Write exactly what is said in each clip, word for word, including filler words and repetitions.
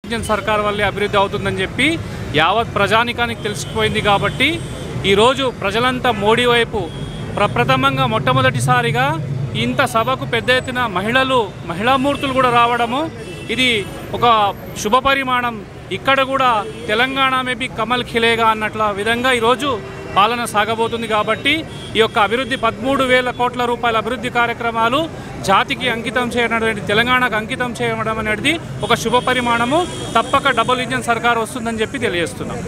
సర్కార్ వల్లే అభివృద్ధి అవుతుందని చెప్పి యావత్ ప్రజానికానికి తెలిసిపోయింది. కాబట్టి ఈరోజు ప్రజలంతా మోడీ వైపు ప్రప్రథమంగా మొట్టమొదటిసారిగా ఇంత సభకు పెద్ద ఎత్తున మహిళలు మహిళామూర్తులు కూడా రావడము ఇది ఒక శుభ పరిమాణం. ఇక్కడ కూడా తెలంగాణ మేబీ కమల్ ఖిలేగా అన్నట్ల విధంగా ఈరోజు పాలన సాగబోతుంది. కాబట్టి ఈ యొక్క అభివృద్ధి పదమూడు వేల కోట్ల రూపాయల అభివృద్ధి కార్యక్రమాలు జాతికి అంకితం చేయడం అనేది తెలంగాణకు అంకితం చేయడం అనేది ఒక శుభ పరిమాణము. తప్పక డబుల్ ఇంజన్ సర్కార్ వస్తుందని చెప్పి తెలియజేస్తున్నాం.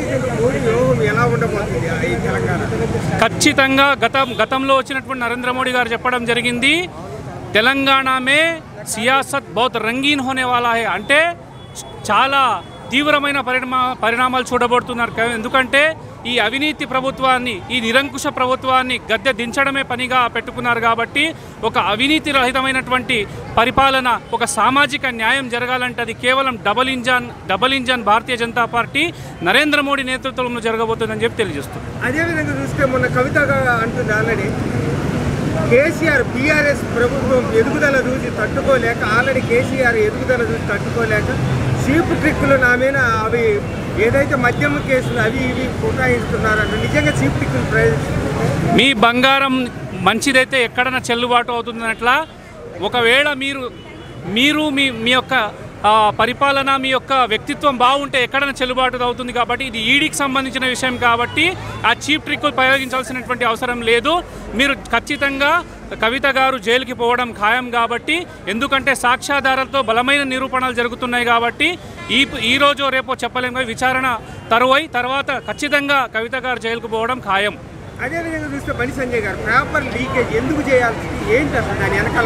ఖచ్చితంగా గతం గతంలో వచ్చినటువంటి నరేంద్ర మోడీ గారు చెప్పడం జరిగింది, తెలంగాణమే సియాసత్ బహుత్ రంగీన్ హోనే వాలా హై అంటే చాలా తీవ్రమైన పరిణామా పరిణామాలు చూడబడుతున్నారు. ఎందుకంటే ఈ అవినీతి ప్రభుత్వాన్ని ఈ నిరంకుశ ప్రభుత్వాన్ని గద్దె దించడమే పనిగా పెట్టుకున్నారు. కాబట్టి ఒక అవినీతి రహితమైనటువంటి పరిపాలన ఒక సామాజిక న్యాయం జరగాలంటే అది కేవలం double engine double engine Bharatiya Janata Party Narendra Modi నేతృత్వంలో జరగబోతుందని చెప్పి తెలియజేస్తుంది. అదేవిధంగా చూస్తే మొన్న కవిత అంటుంది ఆల్రెడీ కేసీఆర్ బీఆర్ఎస్ ప్రభుత్వం ఎదుగుదల చూసి తట్టుకోలేక ఆల్రెడీ కేసీఆర్ ఎదుగుదల చూసి తట్టుకోలేక చీప్ ట్రిక్కులు నా మీద అవి ఏదైతే మద్యం కేసులు అవి ఇవి కొటాయిస్తున్నారని నిజంగా చీప్ ట్రిక్కులు ప్రయోగిస్తున్నారు. మీ బంగారం మంచిదైతే ఎక్కడైనా చెల్లుబాటు అవుతుందన్నట్లా ఒకవేళ మీరు మీరు మీ మీ యొక్క పరిపాలన మీ యొక్క వ్యక్తిత్వం బాగుంటే ఎక్కడైనా చెల్లుబాటు అవుతుంది. కాబట్టి ఇది ఈడీకి సంబంధించిన విషయం కాబట్టి ఆ చీప్ ట్రిక్కులు ప్రయోగించాల్సినటువంటి అవసరం లేదు. మీరు ఖచ్చితంగా కవిత గారు జైలుకి పోవడం ఖాయం. కాబట్టి ఎందుకంటే సాక్ష్యాధారాలతో బలమైన నిరూపణలు జరుగుతున్నాయి. కాబట్టి ఈ ఈరోజు రేపో చెప్పలేము, విచారణ తరువై తర్వాత ఖచ్చితంగా కవిత గారు జైలుకు పోవడం ఖాయం. అదేవిధంగా చూస్తే బండి సంజయ్ గారు పేపర్ లీకేజ్ ఎందుకు చేయాల్సి ఏంటి అసలు దాని వెనకాల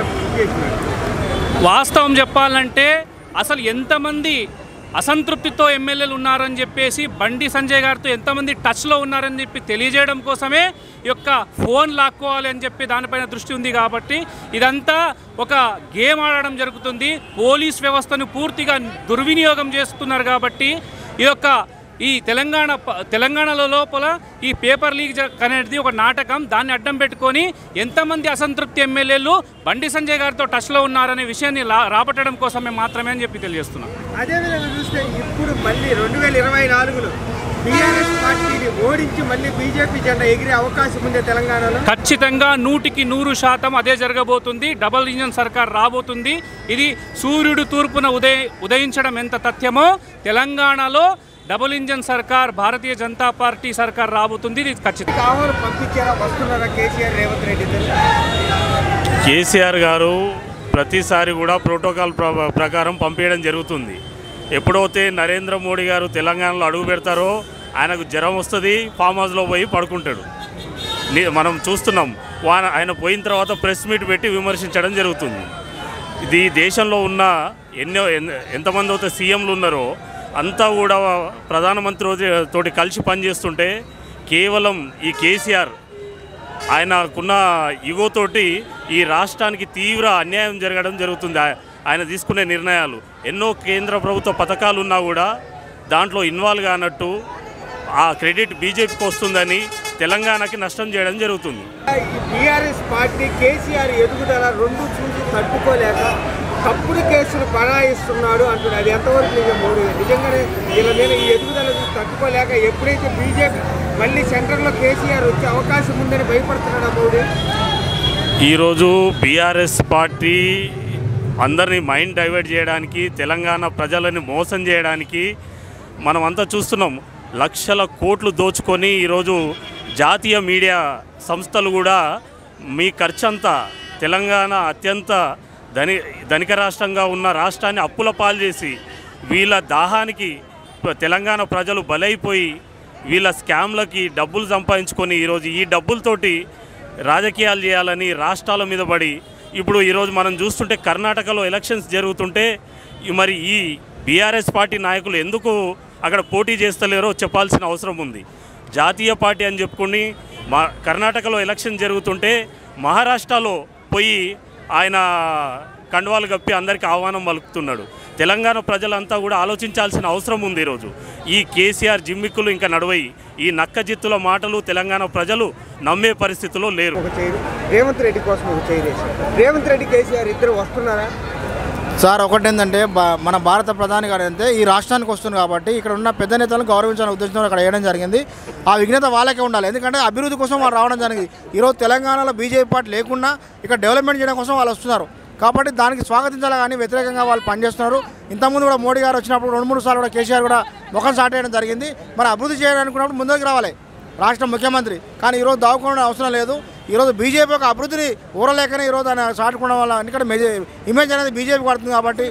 వాస్తవం చెప్పాలంటే అసలు ఎంతమంది అసంతృప్తితో ఎమ్మెల్యేలు ఉన్నారని చెప్పేసి బండి సంజయ్ గారితో ఎంతమంది టచ్లో ఉన్నారని చెప్పి తెలియజేయడం కోసమే ఈ యొక్క ఫోన్ లాక్కోవాలి అని చెప్పి దానిపైన దృష్టి ఉంది. కాబట్టి ఇదంతా ఒక గేమ్ ఆడడం జరుగుతుంది. పోలీస్ వ్యవస్థను పూర్తిగా దుర్వినియోగం చేస్తున్నారు. కాబట్టి ఈ యొక్క ఈ తెలంగాణ తెలంగాణలో లోపల ఈ పేపర్ లీక్ అనేది ఒక నాటకం. దాన్ని అడ్డం పెట్టుకొని ఎంతమంది అసంతృప్తి ఎమ్మెల్యేలు బండి సంజయ్ గారితో టచ్లో ఉన్నారనే విషయాన్ని రాబట్టడం కోసమే మాత్రమే అని చెప్పి తెలియజేస్తున్నాం. అదేవిధంగా చూస్తే ఇప్పుడు మళ్ళీ రెండు వేల ఇరవై నాలుగులో బీఆర్ఎస్ పార్టీని ఓడించి మళ్ళీ బీజేపీ జెండా ఎగిరే అవకాశం ఉంది తెలంగాణలో. ఖచ్చితంగా నూటికి నూరు శాతం అదే జరగబోతుంది. డబుల్ ఇంజన్ సర్కార్ రాబోతుంది. ఇది సూర్యుడు తూర్పున ఉదయ ఉదయించడం ఎంత తథ్యమో తెలంగాణలో డబుల్ ఇంజన్ సర్కార్ భారతీయ జనతా పార్టీ సర్కార్ రాబోతుంది. ఇది ఖచ్చితంగా. కేసీఆర్ రేవంత్ రెడ్డి కేసీఆర్ గారు ప్రతిసారి కూడా ప్రోటోకాల్ ప్రకారం పంపించడం జరుగుతుంది. ఎప్పుడైతే నరేంద్ర మోడీ గారు తెలంగాణలో అడుగు పెడతారో ఆయనకు జ్వరం వస్తుంది, ఫామ్ హౌస్లో పోయి పడుకుంటాడు. మనం చూస్తున్నాం. ఆయన పోయిన తర్వాత ప్రెస్ మీట్ పెట్టి విమర్శించడం జరుగుతుంది. ఇది దేశంలో ఉన్న ఎన్నో ఎంతమంది అయితే సీఎంలు ఉన్నారో అంతా కూడా ప్రధానమంత్రి తోటి కలిసి పనిచేస్తుంటే కేవలం ఈ కేసీఆర్ ఆయనకున్న ఈగోతోటి ఈ రాష్ట్రానికి తీవ్ర అన్యాయం జరగడం జరుగుతుంది. ఆయన తీసుకునే నిర్ణయాలు ఎన్నో కేంద్ర ప్రభుత్వ పథకాలు ఉన్నా కూడా దాంట్లో ఇన్వాల్వ్ కానట్టు ఆ క్రెడిట్ బీజేపీకి వస్తుందని తెలంగాణకి నష్టం చేయడం జరుగుతుంది. బీఆర్ఎస్ పార్టీ కేసీఆర్ ఎదుగుదల రెండు చూసి తట్టుకోలేక తప్పుడు కేసులు బనాయిస్తున్నాడు అంటున్నాడు. అది ఎంతవరకు నిజం? మోడీ నిజంగానే వీళ్ళ మీద ఈ ఎదుగుదల తట్టుకోలేక ఎప్పుడైతే బీజేపీ మళ్ళీ సెంటర్లో కేసీఆర్ వచ్చే అవకాశం ఉందని భయపడుతున్నాడు మోడీ. ఈరోజు బీఆర్ఎస్ పార్టీ అందరినీ మైండ్ డైవర్ట్ చేయడానికి, తెలంగాణ ప్రజలని మోసం చేయడానికి మనమంతా చూస్తున్నాం. లక్షల కోట్లు దోచుకొని ఈరోజు జాతీయ మీడియా సంస్థలు కూడా మీ ఖర్చంతా తెలంగాణ అత్యంత ధని ధనిక రాష్ట్రంగా ఉన్న రాష్ట్రాన్ని అప్పుల పాలు చేసి వీళ్ళ దాహానికి తెలంగాణ ప్రజలు బలైపోయి వీళ్ళ స్కామ్లకి డబ్బులు సంపాదించుకొని ఈరోజు ఈ డబ్బులతోటి రాజకీయాలు చేయాలని రాష్ట్రాల మీద పడి ఇప్పుడు ఈరోజు మనం చూస్తుంటే కర్ణాటకలో ఎలక్షన్స్ జరుగుతుంటే మరి ఈ బీఆర్ఎస్ పార్టీ నాయకులు ఎందుకు అక్కడ పోటీ చేస్తలేరో చెప్పాల్సిన అవసరం ఉంది. జాతీయ పార్టీ అని చెప్పుకొని మా కర్ణాటకలో ఎలక్షన్ జరుగుతుంటే మహారాష్ట్రలో పోయి ఆయన కండువాలు కప్పి అందరికీ ఆహ్వానం పలుకుతున్నాడు. తెలంగాణ ప్రజలంతా కూడా ఆలోచించాల్సిన అవసరం ఉంది. ఈరోజు ఈ కేసీఆర్ జిమ్మిక్కులు ఇంకా నడవై ఈ నక్కజిత్తుల మాటలు తెలంగాణ ప్రజలు నమ్మే పరిస్థితిలో లేరు. రేవంత్ రెడ్డి కోసం రేవంత్ రెడ్డి కేసీఆర్ ఇద్దరు వస్తున్నారా? సార్ ఒకటి ఏంటంటే మన భారత ప్రధాని గారు అంటే ఈ రాష్ట్రానికి వస్తుంది కాబట్టి ఇక్కడ ఉన్న పెద్ద నేతలను గౌరవించాలని ఉద్దేశంతో అక్కడ వేయడం జరిగింది. ఆ విఘ్నత వాళ్ళకే ఉండాలి, ఎందుకంటే అభివృద్ధి కోసం వాళ్ళు రావడం జరిగింది. ఈరోజు తెలంగాణలో బీజేపీ పార్టీ లేకుండా ఇక్కడ డెవలప్మెంట్ చేయడం కోసం వాళ్ళు వస్తున్నారు కాబట్టి దానికి స్వాగతించాలి కానీ వ్యతిరేకంగా వాళ్ళు పనిచేస్తున్నారు. ఇంతకుముందు కూడా మోడీ గారు వచ్చినప్పుడు రెండు మూడు సార్లు కూడా కేసీఆర్ కూడా ముఖం స్టార్ట్ చేయడం జరిగింది. మరి అభివృద్ధి చేయాలనుకున్నప్పుడు ముందుకు రావాలి రాష్ట్ర ముఖ్యమంత్రి, కానీ ఈరోజు దావుకోవడం అవసరం లేదు. ఈరోజు బీజేపీ యొక్క అభివృద్ధిని ఊరలేకనే ఈరోజు ఆయన చాటుకోవడం వల్ల ఎందుకంటే ఇమేజ్ అనేది బీజేపీ పడుతుంది కాబట్టి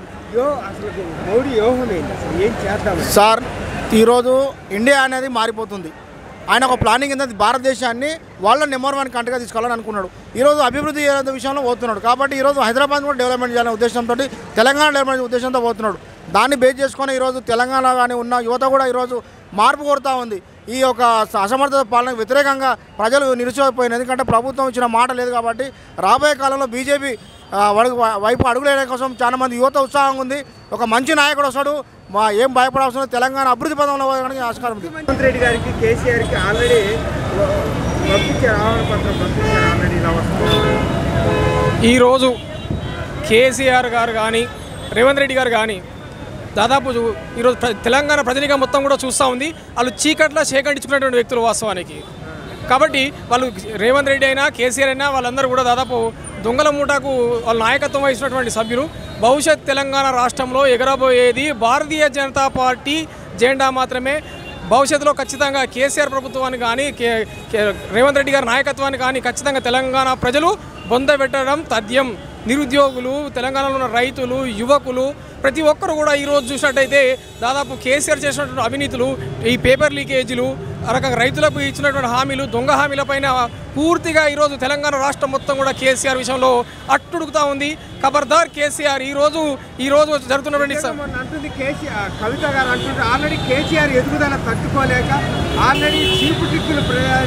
మోడీ వ్యూహం ఏంటి ఏం చేద్దాం సార్. ఈరోజు ఇండియా అనేది మారిపోతుంది. ఆయన ఒక ప్లానింగ్ ఏంటంటే భారతదేశాన్ని వాళ్ళ నెంబర్ వన్ కంట్రీగా తీసుకోవాలని అనుకున్నాడు. ఈరోజు అభివృద్ధి విషయంలో పోతున్నాడు కాబట్టి ఈరోజు హైదరాబాద్ కూడా డెవలప్మెంట్ చేయాలనే ఉద్దేశంతో తెలంగాణ డెవలప్మెంట్ ఉద్దేశంతో పోతున్నాడు. దాన్ని బేస్ చేసుకొని ఈరోజు తెలంగాణ కానీ ఉన్న యువత కూడా ఈరోజు మార్పు కోరుతూ ఉంది. ఈ యొక్క అసమర్థత పాలనకు వ్యతిరేకంగా ప్రజలు నిరుచోపోయినారు, ఎందుకంటే ప్రభుత్వం ఇచ్చిన మాట లేదు కాబట్టి రాబోయే కాలంలో బీజేపీ వైపు అడుగులేయడం కోసం చాలా మంది యువత ఉత్సాహంగా ఉంది. ఒక మంచి నాయకుడు వస్తాడు, మా ఏం భయపడాల్సిన తెలంగాణ అభివృద్ధి పదంలో పోవడానికి ఆస్కారం ఉంది. రేవంత్ రెడ్డి గారికి కేసీఆర్కి ఆల్రెడీ పంపించారు, ఆహ్వాన పత్రం పంపించారు ఆల్రెడీ. ఇలా వస్తుంది ఈరోజు కేసీఆర్ గారు కానీ రేవంత్ రెడ్డి గారు కానీ దాదాపు ఈరోజు తెలంగాణ ప్రజనిగా మొత్తం కూడా చూస్తూ ఉంది. వాళ్ళు చీకట్లా సేకరించుకున్నటువంటి వ్యక్తులు వాస్తవానికి. కాబట్టి వాళ్ళు రేవంత్ రెడ్డి అయినా కేసీఆర్ అయినా వాళ్ళందరూ కూడా దాదాపు దొంగల మూటకు వాళ్ళ నాయకత్వం వహిస్తున్నటువంటి సభ్యులు. భవిష్యత్ తెలంగాణ రాష్ట్రంలో ఎగరబోయేది భారతీయ జనతా పార్టీ జెండా మాత్రమే. భవిష్యత్తులో ఖచ్చితంగా కేసీఆర్ ప్రభుత్వాన్ని కానీ కే రేవంత్ రెడ్డి గారి నాయకత్వాన్ని కానీ ఖచ్చితంగా తెలంగాణ ప్రజలు బొందబెట్టడం తథ్యం. నిరుద్యోగులు, తెలంగాణలో ఉన్న రైతులు, యువకులు ప్రతి ఒక్కరు కూడా ఈరోజు చూసినట్టయితే దాదాపు కేసీఆర్ చేసినటువంటి అవినీతులు, ఈ పేపర్ లీకేజీలు, ఆ రకంగా రైతులకు ఇచ్చినటువంటి హామీలు, దొంగ హామీలపైన పూర్తిగా ఈరోజు తెలంగాణ రాష్ట్రం మొత్తం కూడా కేసీఆర్ విషయంలో అట్టుడుగుతూ ఉంది. ఖబర్దార్ కేసీఆర్. ఈరోజు ఈరోజు జరుగుతున్నటువంటి అంటుంది కేసీఆర్, కవిత గారు అంటుంటే ఆల్రెడీ కేసీఆర్ ఎదుగుదల తట్టుకోలేక ఆల్రెడీ చీపు టిక్కులు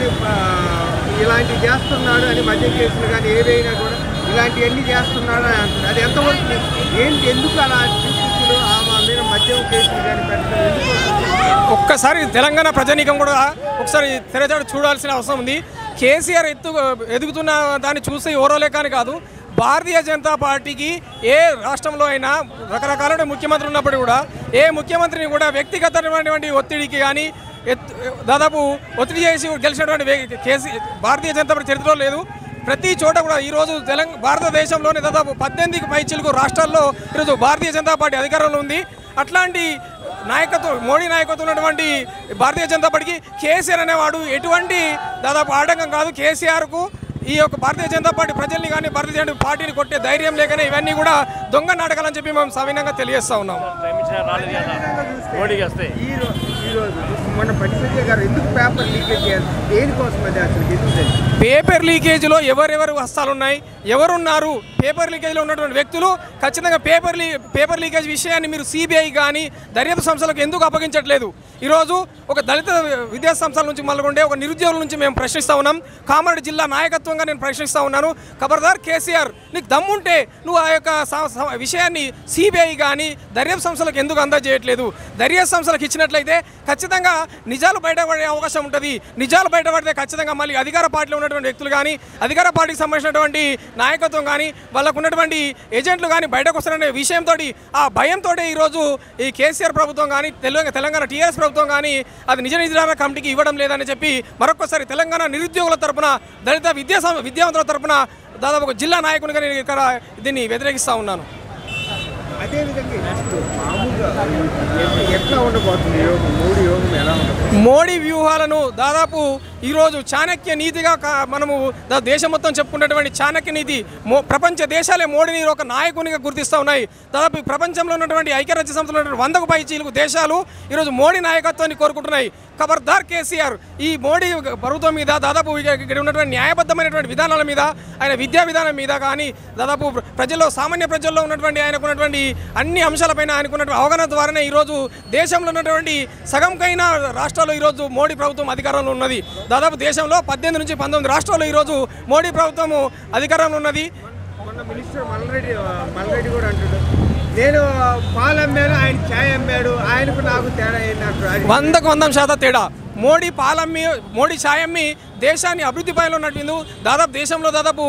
ఇలాంటివి చేస్తున్నాడు అని, మద్యం కేసులు కానీ ఏవైనా కూడా ఇలాంటివన్నీ చేస్తున్నాడు అని అంటున్నారు. అది ఎంతవరకు ఏంటి, ఎందుకు అలా చీపు టిక్కులు మీద మద్యం కేసులు కానీ పెట్టడం ఎందుకు? ఒక్కసారి తెలంగాణ ప్రజానీకం కూడా ఒకసారి తెరచాటు చూడాల్సిన అవసరం ఉంది. కేసీఆర్ ఎత్తు ఎదుగుతున్న దాన్ని చూసి ఓరోలేకాని కాదు, భారతీయ జనతా పార్టీకి ఏ రాష్ట్రంలో అయినా రకరకాల ముఖ్యమంత్రి ఉన్నప్పుడు కూడా ఏ ముఖ్యమంత్రిని కూడా వ్యక్తిగతమైనటువంటి ఒత్తిడికి కానీ దాదాపు ఒత్తిడి చేసి గెలిచినటువంటి కేసీ భారతీయ జనతా పార్టీ చరిత్రలో లేదు. ప్రతి చోట కూడా ఈరోజు తెలంగాణ భారతదేశంలోనే దాదాపు పద్దెనిమిదికి పై చిలుకు రాష్ట్రాల్లో ఈరోజు భారతీయ జనతా పార్టీ అధికారంలో ఉంది. అట్లాంటి నాయకత్వం, మోడీ నాయకత్వం ఉన్నటువంటి భారతీయ జనతా పార్టీకి కేసీఆర్ అనేవాడు ఎటువంటి దాదాపు ఆటంకం కాదు. కేసీఆర్కు ఈ యొక్క భారతీయ జనతా పార్టీ ప్రజల్ని కానీ భారతీయ జనతా పార్టీని కొట్టే ధైర్యం లేకనే ఇవన్నీ కూడా దొంగ నాటకాలని చెప్పి మేము సవినంగా తెలియజేస్తా ఉన్నాం. పేపర్ లీకేజీలో ఎవరెవరు హస్తాలు ఉన్నాయి, ఎవరున్నారు, పేపర్ లీకేజీలో ఉన్నటువంటి వ్యక్తులు ఖచ్చితంగా పేపర్ లీ పేపర్ లీకేజ్ విషయాన్ని మీరు సిబిఐ కానీ దర్యాప్తు సంస్థలకు ఎందుకు అప్పగించట్లేదు? ఈరోజు ఒక దళిత విద్యా సంస్థల నుంచి మొదలుకుంటే ఒక నిరుద్యోగుల నుంచి మేము ప్రశ్నిస్తూ ఉన్నాం. కామారెడ్డి జిల్లా నాయకత్వంగా నేను ప్రశ్నిస్తూ ఉన్నాను. ఖబర్దార్ కేసీఆర్, నీకు దమ్ముంటే నువ్వు ఆ యొక్క విషయాన్ని సిబిఐ కానీ దర్యాప్తు సంస్థలకు ఎందుకు అందజేయట్లేదు? దర్యాప్తు సంస్థలకు ఇచ్చినట్లయితే ఖచ్చితంగా నిజాలు బయటపడే అవకాశం ఉంటుంది. నిజాలు బయటపడితే ఖచ్చితంగా మళ్ళీ అధికార పార్టీలో ఉన్నటువంటి వ్యక్తులు కానీ అధికార పార్టీకి సంబంధించినటువంటి నాయకత్వం కానీ వాళ్ళకు ఉన్నటువంటి ఏజెంట్లు కానీ బయటకు వస్తారనే విషయంతో ఆ భయంతో ఈరోజు ఈ కేసీఆర్ ప్రభుత్వం కానీ తెలంగాణ తెలంగాణ టీఆర్ఎస్ ప్రభుత్వం కానీ అది నిజ నిర్ధారణ కమిటీకి ఇవ్వడం లేదని చెప్పి మరొకసారి తెలంగాణ నిరుద్యోగుల తరపున, దళిత విద్యా విద్యావంతుల తరపున దాదాపు ఒక జిల్లా నాయకునిగా నేను ఇక్కడ దీన్ని వ్యతిరేకిస్తూ ఉన్నాను. మోడీ వ్యూహాలను దాదాపు ఈరోజు చాణక్య నీతిగా మనము దేశం మొత్తం చెప్పుకున్నటువంటి చాణక్య నీతి ప్రపంచ దేశాలే మోడీని ఒక నాయకునిగా గుర్తిస్తూ ఉన్నాయి. దాదాపు ప్రపంచంలో ఉన్నటువంటి ఐక్యరాజ్య సంస్థలో ఉన్నటువంటి వందకు పై చీలకు దేశాలు ఈరోజు మోడీ నాయకత్వాన్ని కోరుకుంటున్నాయి. ఖబర్దార్ కేసీఆర్, ఈ మోడీ ప్రభుత్వం మీద దాదాపు ఇక్కడ ఉన్నటువంటి న్యాయబద్ధమైనటువంటి విధానాల మీద, ఆయన విద్యా విధానం మీద కానీ దాదాపు ప్రజల్లో సామాన్య ప్రజల్లో ఉన్నటువంటి ఆయనకు ఉన్నటువంటి అన్ని అంశాలపైన ఆయనకున్నటువంటి అవగాహన ద్వారానే ఈరోజు దేశంలో ఉన్నటువంటి సగంకైనా రాష్ట్రాల్లో ఈరోజు మోడీ ప్రభుత్వం అధికారంలో ఉన్నది. దాదాపు దేశంలో పద్దెనిమిది నుంచి పంతొమ్మిది రాష్ట్రాల్లో ఈరోజు మోడీ ప్రభుత్వం అధికారంలో ఉన్నది. మొన్న మినిస్టర్ మల్లారెడ్డి మల్లారెడ్డి కూడా అంటున్నాడు, నేను పాలు అమ్మాను, ఆయన ఛాయ్ అమ్మాడు, ఆయనకు నాకు తేడా ఏంటంటారు. వందకు వంద శాతం తేడా. మోడీ పాలమ్మి, మోడీ ఛాయ్ అమ్మి దేశాన్ని అభివృద్ధి పైలో నడిపింది. దాదాపు దేశంలో దాదాపు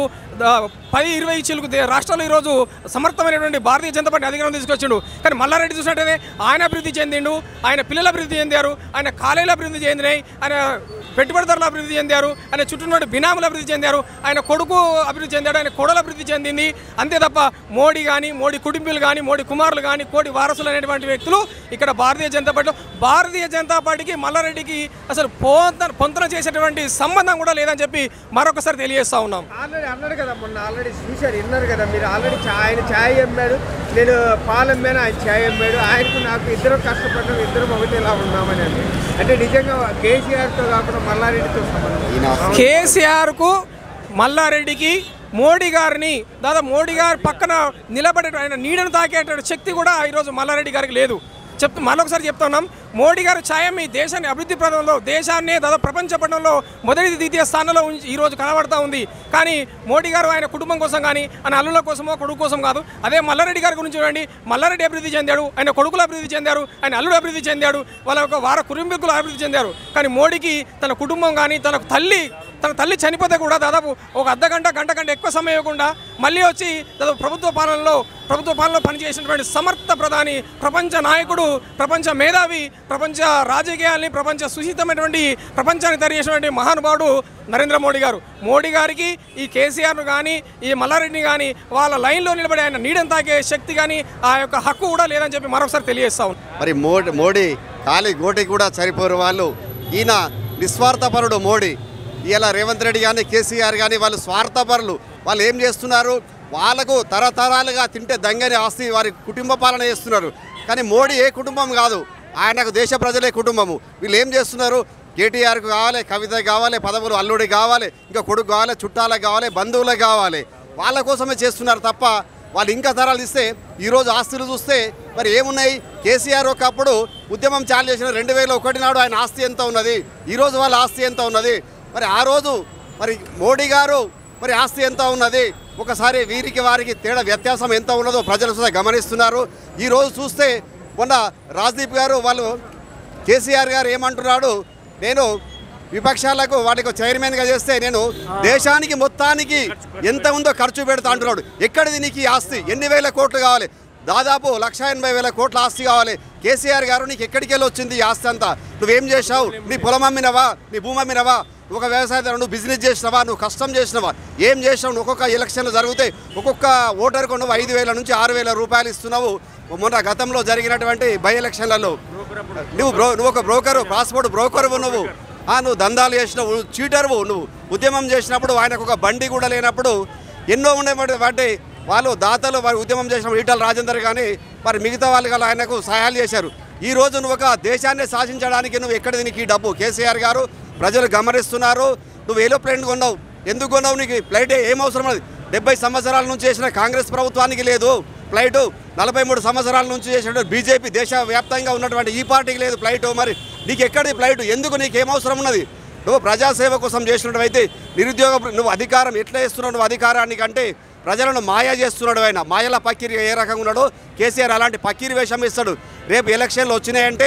పది ఇరవై చిలుకు రాష్ట్రాలు ఈరోజు సమర్థమైనటువంటి భారతీయ జనతా పార్టీ అధికారం తీసుకొచ్చిండు. కానీ మల్లారెడ్డి చూసినట్టయితే ఆయన అభివృద్ధి చెందిండు, ఆయన పిల్లల అభివృద్ధి చెందారు, ఆయన కాలేజీల అభివృద్ధి చెందినాయి, ఆయన పెట్టుబడిదారుల అభివృద్ధి చెందారు, ఆయన చుట్టూ బినాముల అభివృద్ధి చెందారు, ఆయన కొడుకు అభివృద్ధి చెందాడు, ఆయన కోడల అభివృద్ధి చెందింది. అంతే తప్ప మోడీ కానీ, మోడీ కుటుంబీలు కానీ, మోడీ కుమారులు కానీ, కోటి వారసులు అనేటువంటి వ్యక్తులు ఇక్కడ భారతీయ జనతా పార్టీలో భారతీయ జనతా పార్టీకి మల్లారెడ్డికి అసలు పొంత పొంతన చేసేటువంటి సంబంధం కూడా లేదని చెప్పి మరొకసారి తెలియజేస్తా ఉన్నాం. ఆల్రెడీ అన్నాడు కదా, మొన్న ఆల్రెడీ చూశారు, విన్నారు కదా మీరు. ఆల్రెడీ ఆయన ఛాయ్ అమ్మాడు, నేను పాలు అమ్మాను, ఆయన ఛాయ్ అమ్మాడు. ఆయనకు నాకు ఇద్దరు కష్టపడ్డాం, ఇద్దరం ఒకటిలా ఉన్నామని అంటే అంటే నిజంగా కేసీఆర్తో కాకుండా మల్లారెడ్డితో సంబంధం. కేసీఆర్కు మల్లారెడ్డికి మోడీ గారిని దాదాపు మోడీ గారి పక్కన నిలబడే ఆయన నీడను తాకేట శక్తి కూడా ఈరోజు మల్లారెడ్డి గారికి లేదు. చెప్తూ మరొకసారి చెప్తున్నాం, మోడీ గారు ఛాయం ఈ దేశాన్ని అభివృద్ధి పదంలో దేశాన్ని దాదాపు ప్రపంచ పటంలో మొదటి ద్వితీయ స్థానంలో ఈరోజు కనబడతా ఉంది. కానీ మోడీ గారు ఆయన కుటుంబం కోసం కానీ ఆయన అల్లుల కోసమో కొడుకు కోసం కాదు. అదే మల్లారెడ్డి గారి గురించి చూడండి, మల్లారెడ్డి అభివృద్ధి చెందాడు, ఆయన కొడుకులు అభివృద్ధి చెందారు, ఆయన అల్లుడు అభివృద్ధి చెందాడు, వాళ్ళ యొక్క వార కుటుంబీకులు అభివృద్ధి చెందారు. కానీ మోడీకి తన కుటుంబం కానీ తన తల్లి తన తల్లి చనిపోతే కూడా దాదాపు ఒక అర్ధ గంట గంట కంటే ఎక్కువ సమయం ఇవ్వకుండా మళ్ళీ వచ్చి దాదాపు ప్రభుత్వ పాలనలో ప్రభుత్వ పాలనలో పనిచేసినటువంటి సమర్థ ప్రధాని, ప్రపంచ నాయకుడు, ప్రపంచ మేధావి, ప్రపంచ రాజకీయాల్ని ప్రపంచ సుశీతమైనటువంటి ప్రపంచాన్ని తెలియజేసినటువంటి మహానుభావుడు నరేంద్ర మోడీ గారు. మోడీ గారికి ఈ కేసీఆర్ను కానీ ఈ మల్లారెడ్డిని కానీ వాళ్ళ లైన్లో నిలబడి ఆయన నీడని తాకే శక్తి కానీ ఆ యొక్క హక్కు కూడా లేదని చెప్పి మరొకసారి తెలియజేస్తా ఉన్నాం. మరి మోడీ మోడీ ఖాళీ గోటి కూడా సరిపోరు వాళ్ళు. ఈయన నిస్వార్థపరుడు మోడీ. ఇలా రేవంత్ రెడ్డి కానీ కేసీఆర్ కానీ వాళ్ళు స్వార్థపరులు. వాళ్ళు ఏం చేస్తున్నారు, వాళ్ళకు తరతరాలుగా తింటే దంగని ఆస్తి వారి కుటుంబ పాలన చేస్తున్నారు. కానీ మోడీ ఏ కుటుంబం కాదు, ఆయనకు దేశ ప్రజలే కుటుంబము. వీళ్ళు ఏం చేస్తున్నారు, కేటీఆర్కు కావాలి, కవిత కావాలి, పదవులు అల్లుడి కావాలి, ఇంకా కొడుకు కావాలి, చుట్టాలకు కావాలి, బంధువులకు కావాలి, వాళ్ళ కోసమే చేస్తున్నారు తప్ప వాళ్ళు ఇంకా తరాలు ఇస్తే ఈరోజు ఆస్తులు చూస్తే మరి ఏమున్నాయి. కేసీఆర్ ఒకప్పుడు ఉద్యమం చాలు చేసిన రెండు వేల ఒకటి నాడు ఆయన ఆస్తి ఎంత ఉన్నది, ఈరోజు వాళ్ళ ఆస్తి ఎంత ఉన్నది, మరి ఆ రోజు మరి మోడీ గారు మరి ఆస్తి ఎంత ఉన్నది, ఒకసారి వీరికి వారికి తేడా వ్యత్యాసం ఎంత ఉన్నదో ప్రజలు కూడా గమనిస్తున్నారు. ఈరోజు చూస్తే మొన్న రాజ్దీప్ గారు వాళ్ళు కేసీఆర్ గారు ఏమంటున్నాడు, నేను విపక్షాలకు వాటికి చైర్మన్గా చేస్తే నేను దేశానికి మొత్తానికి ఎంత ఉందో ఖర్చు పెడతా అంటున్నాడు. ఎక్కడిది నీకు ఈ ఆస్తి, ఎన్ని వేల కోట్లు కావాలి, దాదాపు లక్ష ఎనభై వేల కోట్ల ఆస్తి కావాలి. కేసీఆర్ గారు నీకు ఎక్కడికి వెళ్ళి వచ్చింది ఈ ఆస్తి అంతా, నువ్వేం చేసావు, నీ పొలం అమ్మినవా, నీ భూమి అమ్మినవా, ఒక వ్యవసాయదారు నువ్వు బిజినెస్ చేసినవా, నువ్వు కష్టం చేసినవా, ఏం చేసినావు, ఒక్కొక్క ఎలక్షన్లు జరుగుతాయి ఒక్కొక్క ఓటర్కు నువ్వు ఐదు వేల నుంచి ఆరు వేల రూపాయలు ఇస్తున్నావు. మొన్న గతంలో జరిగినటువంటి బై ఎలక్షన్లలో నువ్వు బ్రో నువ్వు ఒక బ్రోకరు, పాస్పోర్ట్ బ్రోకరువు, నువ్వు నువ్వు దందాలు చేసినావు, చీటరువు, నువ్వు ఉద్యమం చేసినప్పుడు ఆయనకు ఒక బండి కూడా లేనప్పుడు ఎన్నో ఉండే వాటి వాళ్ళు దాతలు వారి ఉద్యమం చేసినప్పుడు ఈటల రాజేందర్ కానీ మరి మిగతా వాళ్ళు కానీ ఆయనకు సహాయాలు చేశారు. ఈ రోజు నువ్వు ఒక దేశాన్ని శాసించడానికి నువ్వు ఎక్కడిది నీకు ఈ డబ్బు, కేసీఆర్ గారు ప్రజలు గమనిస్తున్నారు. నువ్వు ఏరోప్లేన్ కొన్నావు, ఎందుకు కొన్నావు, నీకు ఫ్లైట్ ఏం అవసరం లేదు. డెబ్బై సంవత్సరాల నుంచి చేసిన కాంగ్రెస్ ప్రభుత్వానికి లేదు ఫ్లైటు, నలభై మూడు సంవత్సరాల నుంచి చేసిన బీజేపీ దేశవ్యాప్తంగా ఉన్నటువంటి ఈ పార్టీకి లేదు ఫ్లైటు. మరి నీకు ఎక్కడిది ఫ్లైట్, ఎందుకు నీకు ఏం అవసరం ఉన్నది? నువ్వు ప్రజాసేవ కోసం చేసినట్టు అయితే నిరుద్యోగ నువ్వు అధికారం ఎట్లా చేస్తున్నావు, నువ్వు అధికారానికి అంటే ప్రజలను మాయా చేస్తున్నాడు. ఆయన మాయల పక్కీరి ఏ రకంగా ఉన్నాడో కేసీఆర్ అలాంటి పక్కీరి వేషం ఇస్తాడు. రేపు ఎలక్షన్లు వచ్చినాయంటే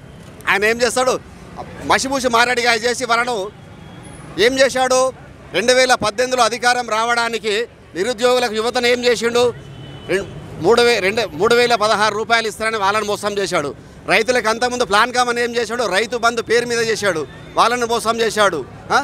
ఆయన ఏం చేస్తాడు, మసిమూసి మారడిగా చేసి వాళ్ళను ఏం చేశాడు, రెండు వేల పద్దెనిమిదిలో అధికారం రావడానికి నిరుద్యోగులకు యువతను ఏం చేసిండు, మూడు వే రెండు మూడు వేల పదహారు రూపాయలు ఇస్తారని వాళ్ళని మోసం చేశాడు. రైతులకు అంతకుముందు ప్లాన్ కామని ఏం చేశాడు, రైతు బంధు పేరు మీద చేశాడు, వాళ్ళని మోసం చేశాడు.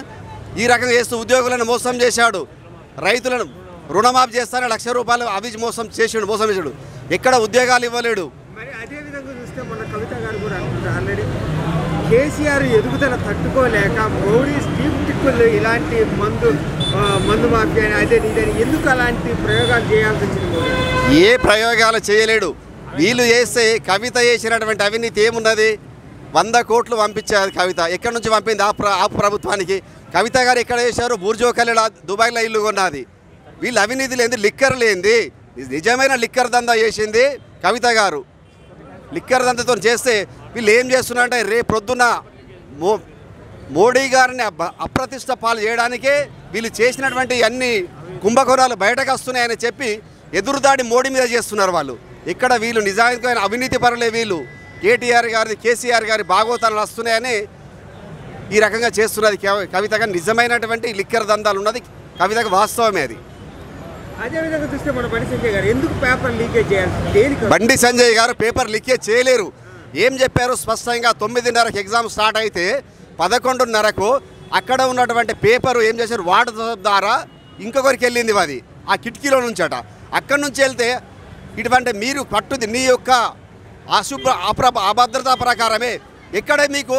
ఈ రకంగా చేస్తూ ఉద్యోగులను మోసం చేశాడు. రైతులను రుణమాఫీ చేస్తారని లక్ష రూపాయలు అవి మోసం చేసాడు మోసం చేశాడు. ఎక్కడ ఉద్యోగాలు ఇవ్వలేడు. మరి అదే విధంగా చూస్తే మొన్న కవిత గారు కూడా అంటున్నారు ఆల్రెడీ కేసీఆర్ ఎదుగుదల తట్టుకోలేక మోడీ స్టీవ్ టిక్కులు ఇలాంటి మందు మందు మాఫియా అని అదే ఇదని ఎందుకు అలాంటి ప్రయోగాలు చేయాల్సి వచ్చింది? ఏ ప్రయోగాలు చేయలేడు. వీళ్ళు చేస్తే కవిత చేసినటువంటి అవినీతి ఏమున్నది, వంద కోట్లు పంపించారు కవిత. ఎక్కడి నుంచి పంపింది? ఆ ప్ర ఆ ప్రభుత్వానికి. కవిత గారు ఎక్కడ చేశారు, బూర్జోకల్లా దుబాయ్లో ఇల్లు కొన్నది. వీళ్ళు అవినీతి లేనిది, లిక్కర్ లేనిది, నిజమైన లిక్కర్ దందా చేసింది కవిత గారు. లిక్కర్ దందాతో చేస్తే వీళ్ళు ఏం చేస్తున్నారంటే రేపు ప్రొద్దున మో మోడీ గారిని అప్రతిష్ట పాలు చేయడానికే వీళ్ళు చేసినటువంటి అన్ని కుంభకోణాలు బయటకు వస్తున్నాయని చెప్పి ఎదురుదాడి మోడీ మీద చేస్తున్నారు వాళ్ళు. ఇక్కడ వీళ్ళు నిజానికి అవినీతి పరులే వీళ్ళు. కేటీఆర్ గారి కేసీఆర్ గారి భాగవతాలు వస్తున్నాయని ఈ రకంగా చేస్తున్నది కవితగా నిజమైనటువంటి లిక్కర్ దందాలు ఉన్నది కవితకు వాస్తవమే అది. అదేవిధంగా చూస్తే మన బండి సంజయ్ గారు ఎందుకు పేపర్ లీకేజ్ చేయాలి? దేనికి? బండి సంజయ్ గారు పేపర్ లీకేజ్ చేయలేరు. ఏం చెప్పారు స్పష్టంగా, తొమ్మిదిన్నరకు ఎగ్జామ్ స్టార్ట్ అయితే పదకొండున్నరకు అక్కడ ఉన్నటువంటి పేపరు ఏం చేశారు, వాట్సాప్ ద్వారా ఇంకొకరికి వెళ్ళింది అది ఆ కిటికీలో నుంచట. అక్కడి నుంచి వెళ్తే ఇటువంటి మీరు పట్టుది నీ యొక్క అశుభ్ర అప్ర అభద్రతా ప్రకారమే ఎక్కడే మీకు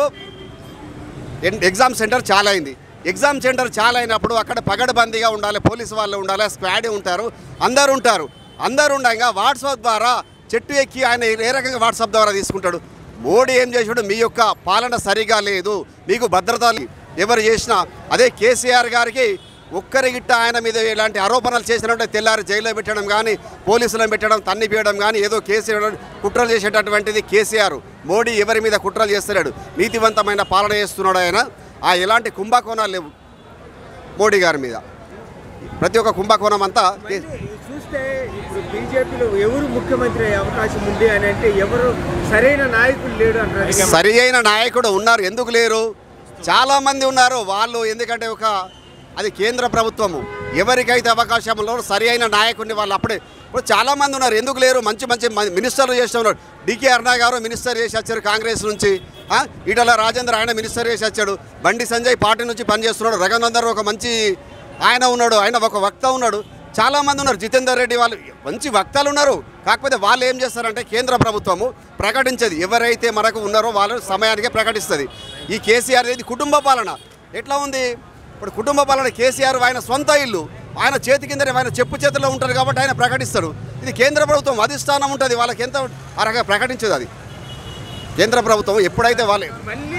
ఎగ్జామ్ సెంటర్ చాలా అయింది. ఎగ్జామ్ సెంటర్ చాలా అయినప్పుడు అక్కడ పగడబందీగా ఉండాలి, పోలీసు వాళ్ళు ఉండాలి, స్క్వాడ్ ఉంటారు, అందరు ఉంటారు. అందరు ఉండగా వాట్సాప్ ద్వారా చెట్టు ఎక్కి ఆయన ఏ రకంగా వాట్సాప్ ద్వారా తీసుకుంటాడు. మోడీ ఏం చేసాడు, మీ యొక్క పాలన సరిగా లేదు, మీకు భద్రత ఎవరు చేసినా. అదే కేసీఆర్ గారికి ఒక్కరి గిట్ట ఆయన మీద ఇలాంటి ఆరోపణలు చేసినట్టే తెల్లారి జైల్లో పెట్టడం కానీ, పోలీసులను పెట్టడం, తన్ని పీయడం కానీ, ఏదో కేసీఆర్ కుట్రలు చేసేటటువంటిది కేసీఆర్. మోడీ ఎవరి మీద కుట్రలు చేస్తున్నాడు, నీతివంతమైన పాలన చేస్తున్నాడు ఆయన. ఆ ఎలాంటి కుంభకోణాలు లేవు మోడీ గారి మీద. ప్రతి ఒక్క కుంభకోణం అంతా చూస్తే ఇప్పుడు బీజేపీలో ఎవరు ముఖ్యమంత్రి అయ్యే అవకాశం ఉంది అని అంటే ఎవరు సరైన నాయకులు లేడు అంటారు. సరి అయిన నాయకుడు ఉన్నారు, ఎందుకు లేరు? చాలామంది ఉన్నారు. వాళ్ళు ఎందుకంటే ఒక అది కేంద్ర ప్రభుత్వము, ఎవరికైతే అవకాశం ఉన్నారో సరి అయిన నాయకుడిని వాళ్ళు అప్పుడే ఇప్పుడు చాలామంది ఉన్నారు, ఎందుకు లేరు? మంచి మంచి మినిస్టర్లు చేస్తూ ఉన్నారు. డికే అరుణ గారు మినిస్టర్ చేసి వచ్చారు కాంగ్రెస్ నుంచి. ఈటల రాజేంద్ర ఆయన మినిస్టర్ చేసి వచ్చాడు. బండి సంజయ్ పార్టీ నుంచి పనిచేస్తున్నాడు. రఘునందర్ ఒక మంచి ఆయన ఉన్నాడు, ఆయన ఒక వక్త ఉన్నాడు. చాలామంది ఉన్నారు, జితేందర్ రెడ్డి వాళ్ళు మంచి వక్తలు ఉన్నారు. కాకపోతే వాళ్ళు ఏం చేస్తారంటే కేంద్ర ప్రభుత్వము ప్రకటించేది ఎవరైతే మనకు ఉన్నారో వాళ్ళు సమయానికే ప్రకటిస్తుంది. ఈ కేసీఆర్ అనేది కుటుంబ పాలన ఎట్లా ఉంది ఇప్పుడు? కుటుంబ పాలన కేసీఆర్ ఆయన సొంత ఇల్లు, ఆయన చేతి కిందనే ఆయన చెప్పు చేతిలో ఉంటారు కాబట్టి ఆయన ప్రకటిస్తాడు. ఇది కేంద్ర ప్రభుత్వం అధిష్టానం ఉంటుంది, వాళ్ళకి ఎంత అరగా ప్రకటించదు. అది కేంద్ర ప్రభుత్వం ఎప్పుడైతే వాళ్ళే మళ్ళీ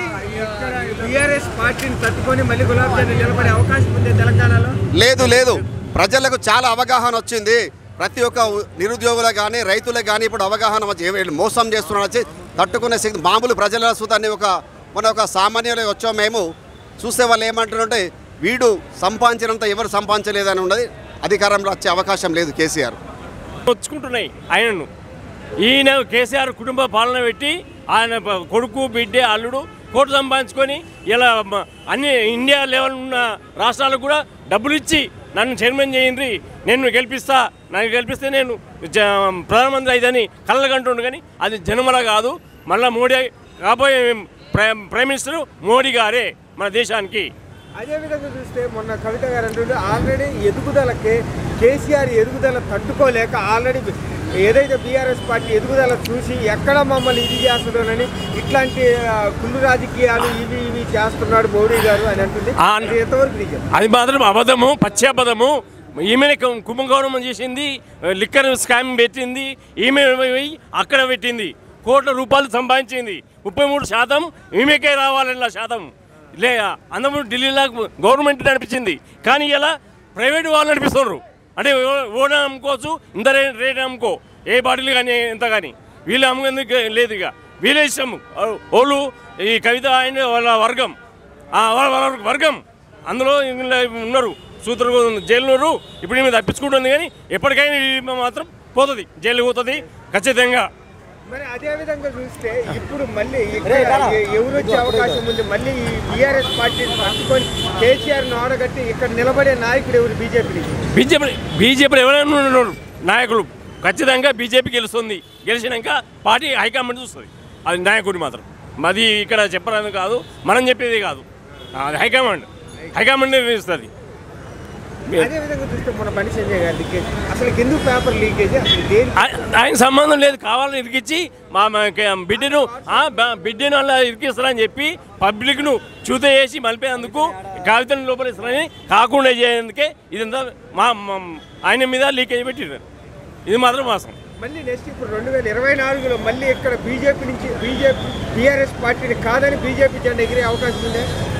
బీఆర్ఎస్ పార్టీని తట్టుకొని మళ్ళీ గులాబ్ జామున్ నిలబడే అవకాశం ఉంది తెలంగాణలో. లేదు లేదు ప్రజలకు చాలా అవగాహన వచ్చింది. ప్రతి ఒక్క నిరుద్యోగులకు కానీ రైతులకు కానీ ఇప్పుడు అవగాహన వచ్చి మోసం చేస్తున్నాడు వచ్చి తట్టుకునే శక్తి మామూలు ప్రజల సుతాన్ని ఒక మన ఒక సామాన్యులు వచ్చాం మేము చూస్తే వాళ్ళు ఏమంటారంటే వీడు సంపాదించినంత ఎవరు సంపాదించలేదని ఉన్నది. అధికారంలో వచ్చే అవకాశం లేదు కేసీఆర్. వచ్చుకుంటున్నాయి ఆయనను. ఈయన కేసీఆర్ కుటుంబ పాలన పెట్టి ఆయన కొడుకు బిడ్డే అల్లుడు కోట్లు సంపాదించుకొని ఇలా అన్ని ఇండియా లెవెల్ ఉన్న రాష్ట్రాలకు కూడా డబ్బులు ఇచ్చి నన్ను చైర్మన్ చేయండి, నేను గెలిపిస్తా, నన్ను గెలిపిస్తే నేను ప్రధానమంత్రి అయిదని కళ్ళకంటుండు. కానీ అది జన్మల కాదు. మళ్ళీ మోడీ కాబోయే ప్రైమ్ మినిస్టర్ మోడీ గారే మన దేశానికి. అదేవిధంగా చూస్తే మొన్న కవిత గారు అంటుంటే ఆల్రెడీ ఎదుగుదలకే కేసీఆర్ ఎదుగుదల తట్టుకోలేక ఆల్రెడీ ఏదైతే బీఆర్ఎస్ పార్టీ ఎదుగుదల చూసి ఎక్కడ మమ్మల్ని ఇది చేస్తుందోనని ఇట్లాంటి కుళ్ళు రాజకీయాలు ఇవి ఇవి చేస్తున్నాడు మోడీ గారు అని అంటుంది. ఎంతవరకు నిజం? అది మాత్రం అబద్ధము, పచ్చి అబద్ధము. ఈమె కుంభకోణం చేసింది, లిక్కర్ స్కామ్ పెట్టింది, ఈమె అక్కడ పెట్టింది, కోట్ల రూపాయలు సంపాదించింది. ముప్పై మూడు శాతం ఈమెకే రావాలన్న శాతం లే అందరూ ఢిల్లీలో గవర్నమెంట్ నడిపించింది. కానీ ఇలా ప్రైవేట్ వాళ్ళు నడిపిస్తున్నారు. అంటే ఓడ అమ్ముకోవచ్చు, ఇంత రేట్ అమ్ముకో, ఏ బాటిల్ కానీ ఎంత కానీ వీళ్ళు అమ్ముకేందుకు లేదు. ఇక వీళ్ళే ఇష్టము. వాళ్ళు ఈ కవిత ఆయన వాళ్ళ వర్గం వాళ్ళ వర్గం అందులో ఉన్నారు, సూత్రులు జైలు. ఇప్పుడు ఈమె తప్పించుకుంటుంది కానీ ఎప్పటికైనా ఈమె మాత్రం పోతుంది, జైలు పోతుంది ఖచ్చితంగా. మరి అదే విధంగా చూస్తే ఇప్పుడు మళ్ళీ ఎవరు వచ్చే అవకాశం ఉంది? మళ్ళీ ఈ బీఆర్ఎస్ పార్టీని పట్టుకొని కేసీఆర్ను ఆడగట్టి ఇక్కడ నిలబడే నాయకుడు ఎవరు? బీజేపీ బీజేపీ బీజేపీలో ఎవరైనా ఉన్నారు నాయకులు, ఖచ్చితంగా బీజేపీ గెలుస్తుంది. గెలిచినాక పార్టీ హైకమాండ్ చూస్తుంది. అది నాయకుడు మాత్రం మాది ఇక్కడ చెప్పడానికి కాదు, మనం చెప్పేది కాదు. అది హైకమాండ్ హైకమాండ్ నిర్ణయిస్తుంది. అదేవిధంగా చూస్తే మన బండి సంజయ్ గారి లీకేజ్ అసలు ఎందుకు పేపర్ లీకేజ్? ఆయన సంబంధం లేదు, కావాలని ఇరికిచ్చి మా బిడ్డను బిడ్డను అలా ఇరికిస్తారని చెప్పి పబ్లిక్ను చూత చేసి మలిపేందుకు కాగితం లోపల ఇస్తారని కాకుండా చేసేందుకే ఇదంతా మా ఆయన మీద లీకేజ్ పెట్టినారు. ఇది మాత్రం వాస్తవం. మళ్ళీ నెక్స్ట్ ఇప్పుడు రెండు వేల ఇరవై నాలుగులో మళ్ళీ ఇక్కడ బీజేపీ నుంచి బీజేపీ బీఆర్ఎస్ పార్టీని కాదని బీజేపీ జెండా ఎగిరే అవకాశం ఉంది.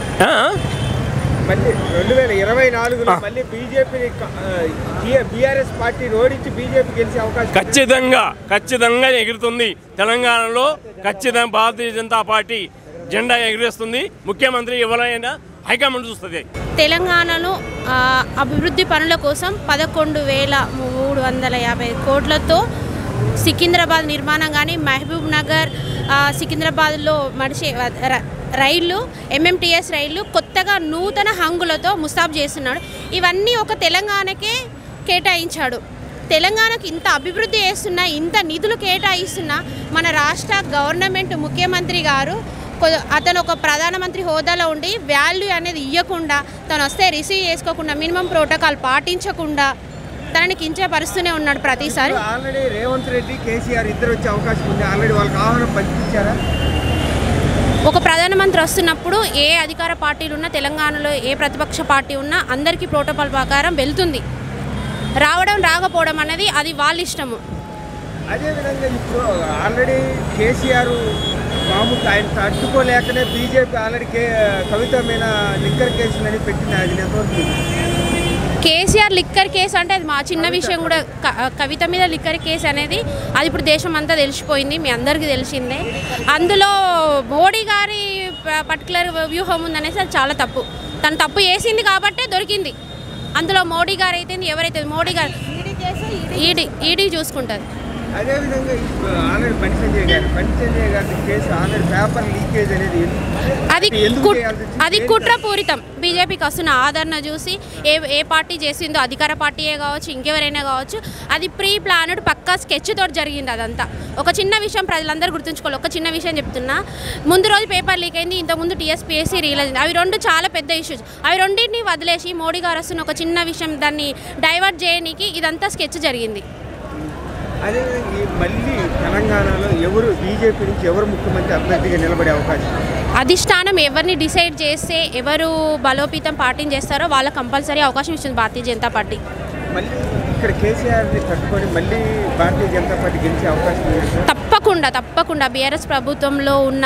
మళ్ళీ రెండు వేల ఇరవై నాలుగులో మళ్ళీ బీజేపీని బీఆర్ఎస్ పార్టీని ఓడించి బీజేపీ గెలిచే అవకాశం ఖచ్చితంగా ఖచ్చితంగా ఎగురుతుంది. తెలంగాణలో ఖచ్చితంగా భారతీయ జనతా పార్టీ జెండా ఎగిరేస్తుంది. ముఖ్యమంత్రి ఎవరైనా హైకమాండ్ చూస్తుంది. తెలంగాణలో అభివృద్ధి పనుల కోసం పదకొండు వేల మూడు వందల యాభై కోట్లతో సికింద్రాబాద్ నిర్మాణం కానీ, మహబూబ్ నగర్ సికింద్రాబాద్లో మడిసే రైళ్లు ఎంఎంటీఎస్ రైళ్లు కొత్తగా నూతన హంగులతో ముస్తాబు చేస్తున్నాడు. ఇవన్నీ ఒక తెలంగాణకే కేటాయించాడు. తెలంగాణకు ఇంత అభివృద్ధి చేస్తున్నా, ఇంత నిధులు కేటాయిస్తున్నా మన రాష్ట్ర గవర్నమెంట్ ముఖ్యమంత్రి గారు అతను ఒక ప్రధానమంత్రి హోదాలో ఉండి వాల్యూ అనేది ఇవ్వకుండా, తను వస్తే రిసీవ్ చేసుకోకుండా, మినిమం ప్రోటోకాల్ పాటించకుండా తనని కించపరుస్తూనే ఉన్నాడు ప్రతిసారి. ఆల్రెడీ రేవంత్ రెడ్డి కేసీఆర్ ఇద్దరు వచ్చే అవకాశం ఉంది. ఆల్రెడీ వాళ్ళకి ఆహ్వానం పంపించారా? ఒక ప్రధానమంత్రి వస్తున్నప్పుడు ఏ అధికార పార్టీలు ఉన్నా, తెలంగాణలో ఏ ప్రతిపక్ష పార్టీ ఉన్నా అందరికీ ప్రోటోకాల్ ప్రకారం వెళ్తుంది. రావడం రాకపోవడం అనేది అది వాళ్ళ ఇష్టము. అదేవిధంగా ఇప్పుడు ఆల్రెడీ కేసీఆర్ మామూలు ఆయన తట్టుకోలేకనే బీజేపీ ఆల్రెడీ కే కవిత మీద లిక్కర్ కేసులని పెట్టింది. అది ఎంతవరకు కేసీఆర్ లిక్కర్ కేసు అంటే అది మా చిన్న విషయం కూడా. కవిత మీద లిక్కర్ కేసు అనేది అది ఇప్పుడు దేశం అంతా తెలిసిపోయింది, మీ అందరికీ తెలిసిందే. అందులో మోడీ గారి పర్టికులర్ వ్యూహం ఉందనేసి అది చాలా తప్పు. తను తప్పు చేసింది కాబట్టే దొరికింది. అందులో మోడీ గారు అయితే ఎవరైతే మోడీ గారు ఈడీ ఈడీ చూసుకుంటుంది. అదేవిధంగా ఆల్రెడీ బండి సంజయ్ గారు బండి సంజయ్ గారి కేసు ఆల్రెడీ పేపర్ లీకేజ్ అనేది అది అది కుట్రపూరితం. బీజేపీకి వస్తున్న ఆదరణ చూసి ఏ ఏ పార్టీ చేసిందో, అధికార పార్టీయే కావచ్చు, ఇంకెవరైనా కావచ్చు, అది ప్రీ ప్లానడ్ పక్కా స్కెచ్ తోటి జరిగింది. అదంతా ఒక చిన్న విషయం ప్రజలందరూ గుర్తుంచుకోవాలి. ఒక చిన్న విషయం చెప్తున్నా, ముందు రోజు పేపర్ లీక్ అయింది, ఇంతకుముందు టీఎస్పీఎస్సీ రిలీజ్ అయింది. అవి రెండు చాలా పెద్ద ఇష్యూస్. అవి రెండింటిని వదిలేసి మోడీ గారు వస్తున్న ఒక చిన్న విషయం దాన్ని డైవర్ట్ చేయడానికి ఇదంతా స్కెచ్ జరిగింది. అదే మళ్ళీ తెలంగాణలో ఎవరు బీజేపీ నుంచి ఎవరు ముఖ్యమంత్రి అభ్యర్థిగా నిలబడే అవకాశం? అధిష్టానం ఎవరిని డిసైడ్ చేస్తే, ఎవరు బలోపేతం పార్టీని చేస్తారో వాళ్ళకి కంపల్సరీ అవకాశం ఇస్తుంది భారతీయ జనతా పార్టీ. మళ్ళీ ఇక్కడ కేసీఆర్ని తట్టుకొని మళ్ళీ భారతీయ జనతా పార్టీ గెలిచే అవకాశం ఉంది. తప్పకుండా తప్పకుండా బీఆర్ఎస్ ప్రభుత్వంలో ఉన్న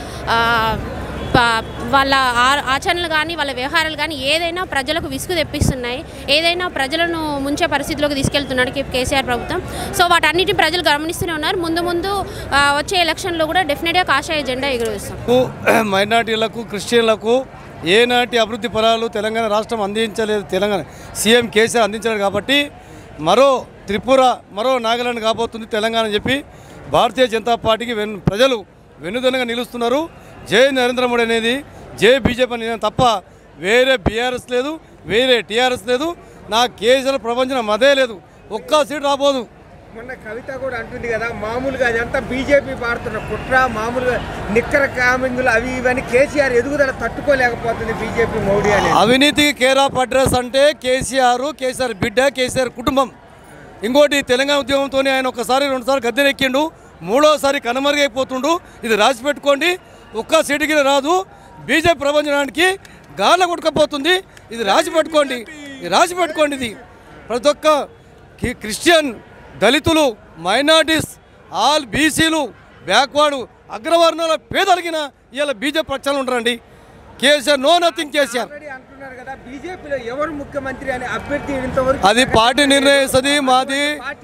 వాళ్ళ ఆచరణలు కానీ వాళ్ళ వ్యవహారాలు కానీ ఏదైనా ప్రజలకు విసుగు తెప్పిస్తున్నాయి, ఏదైనా ప్రజలను ముంచే పరిస్థితిలోకి తీసుకెళ్తున్నాడు కేసీఆర్ ప్రభుత్వం. సో వాటన్నిటిని ప్రజలు గమనిస్తూనే ఉన్నారు. ముందు ముందు వచ్చే ఎలక్షన్లో కూడా డెఫినెట్గా కాషాయ జెండా ఎగురవేస్తాం. మైనార్టీలకు, క్రిస్టియన్లకు ఏనాటి అభివృద్ధి ఫలాలు తెలంగాణ రాష్ట్రం అందించలేదు. తెలంగాణ సీఎం కేసీఆర్ అందించలేదు కాబట్టి మరో త్రిపుర, మరో నాగాలాండ్ కాబోతుంది తెలంగాణ అని చెప్పి భారతీయ జనతా పార్టీకి వెన్ ప్రజలు వెన్నుదన్నుగా నిలుస్తున్నారు. జై నరేంద్ర మోడీ అనేది జై బీజేపీ అనేది తప్ప వేరే బీఆర్ఎస్ లేదు, వేరే టీఆర్ఎస్ లేదు. నా కేసీఆర్ ప్రపంచం అదే లేదు. ఒక్క సీట్ రాబోదు. మొన్న కవిత కూడా అంటుంది కదా, మామూలుగా అదంతా బీజేపీ పాడుతున్న కుట్ర, మామూలుగా నిక్కర కామింగులు అవి ఇవన్నీ కేసీఆర్ ఎదుగుదల తట్టుకోలేకపోతుంది బీజేపీ మోడీ అని. అవినీతికి కేర్ ఆఫ్ అడ్రస్ అంటే కేసీఆర్, కేసీఆర్ బిడ్డ, కేసీఆర్ కుటుంబం. ఇంకోటి తెలంగాణ ఉద్యమంతో ఆయన ఒకసారి రెండుసార్లు గద్దెనెక్కిండు, మూడోసారి కనుమరుగైపోతుండు. ఇది రాసి పెట్టుకోండి. ఒక్క సీటుకి రాదు. బీజేపీ ప్రపంచానికి గాల కొట్టుకపోతుంది. ఇది రాసి పెట్టుకోండి, ఇది రాసి పెట్టుకోండి. ఇది ప్రతి ఒక్క క్రిస్టియన్, దళితులు, మైనార్టీస్, ఆల్ బీసీలు, బ్యాక్వర్డ్, అగ్రవర్ణాల పేదలిగిన ఇవాళ బీజేపీ పక్షాలు ఉంటారండి. KCR no nothing. కేసీఆర్ బీజేపీలో ఎవరు ముఖ్యమంత్రి అని అభ్యర్థి ఇంతవరకు అది పార్టీ నిర్ణయిస్తుంది. మాది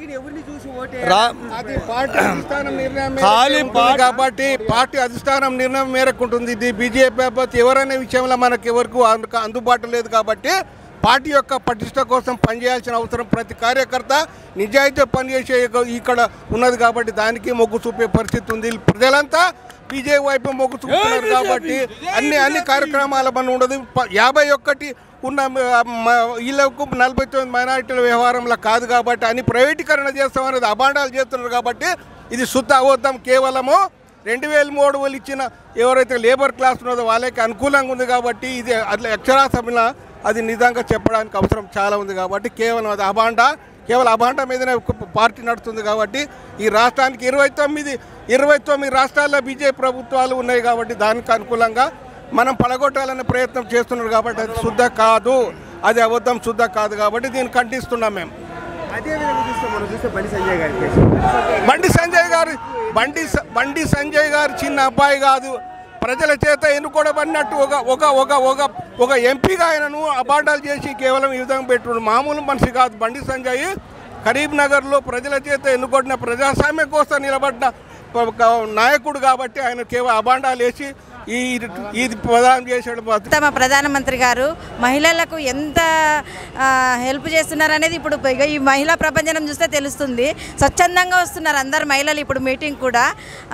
ఖాళీ కాబట్టి పార్టీ అధిష్టానం నిర్ణయం మేరకు ఉంటుంది. ఇది బీజేపీ అభ్యర్థి ఎవరనే విషయంలో మనకు ఎవరికి అందుబాటు లేదు కాబట్టి పార్టీ యొక్క పటిష్ట కోసం పనిచేయాల్సిన అవసరం ప్రతి కార్యకర్త నిజాయితీ పనిచేసే ఇక్కడ ఉన్నది కాబట్టి దానికి మొగ్గు చూపే పరిస్థితి ఉంది. ప్రజలంతా బీజేపీ వైపు మొగ్గు చూపుతున్నారు కాబట్టి అన్ని అన్ని కార్యక్రమాల మన ఉండదు. యాభై ఒక్కటి ఉన్న వీళ్ళకు నలభై తొమ్మిది మైనారిటీల వ్యవహారంలో కాదు కాబట్టి అన్ని ప్రైవేటీకరణ చేస్తామనేది అభాండాలు చేస్తున్నారు కాబట్టి ఇది శుద్ధ అబద్ధం. కేవలము రెండు వేల మూడు వేలు ఇచ్చిన ఎవరైతే లేబర్ క్లాస్ ఉన్నదో వాళ్ళకి అనుకూలంగా ఉంది కాబట్టి ఇది అట్లా అక్షరాస్యమైన అది నిజంగా చెప్పడానికి అవసరం చాలా ఉంది కాబట్టి కేవలం అది అభాండా, కేవలం అభాండా మీదనే పార్టీ నడుస్తుంది కాబట్టి ఈ రాష్ట్రానికి ఇరవై తొమ్మిది ఇరవై తొమ్మిది రాష్ట్రాల్లో బీజేపీ ప్రభుత్వాలు ఉన్నాయి కాబట్టి దానికి అనుకూలంగా మనం పడగొట్టాలనే ప్రయత్నం చేస్తున్నారు కాబట్టి అది శుద్ధ కాదు, అది అబద్ధం, శుద్ధ కాదు కాబట్టి దీన్ని ఖండిస్తున్నాం మేము. అదేవిధంగా చూస్తే మనం చూస్తే బండి సంజయ్ గారి బండి సంజయ్ గారు బండి బండి సంజయ్ గారు చిన్న అబ్బాయి కాదు, ప్రజల చేత ఎన్నుకోబడినట్టు ఒక ఒక ఒక ఒక ఒక ఎంపీగా ఆయనను అబాండాలు చేసి కేవలం ఈ విధంగా పెట్టుకున్నాడు. మామూలు మనిషి కాదు బండి సంజయ్. కరీంనగర్లో ప్రజల చేత ఎన్నుకోబడిన ప్రజాస్వామ్యం కోసం నిలబడిన నాయకుడు కాబట్టి ఆయన కేవలం అబాండాలు వేసి ఈ ఇది ప్రధానం చేసాడు. తమ ప్రధానమంత్రి గారు మహిళలకు ఎంత హెల్ప్ చేస్తున్నారు అనేది ఇప్పుడు ఈ మహిళా ప్రపంచం చూస్తే తెలుస్తుంది. స్వచ్ఛందంగా వస్తున్నారు అందరు మహిళలు. ఇప్పుడు మీటింగ్ కూడా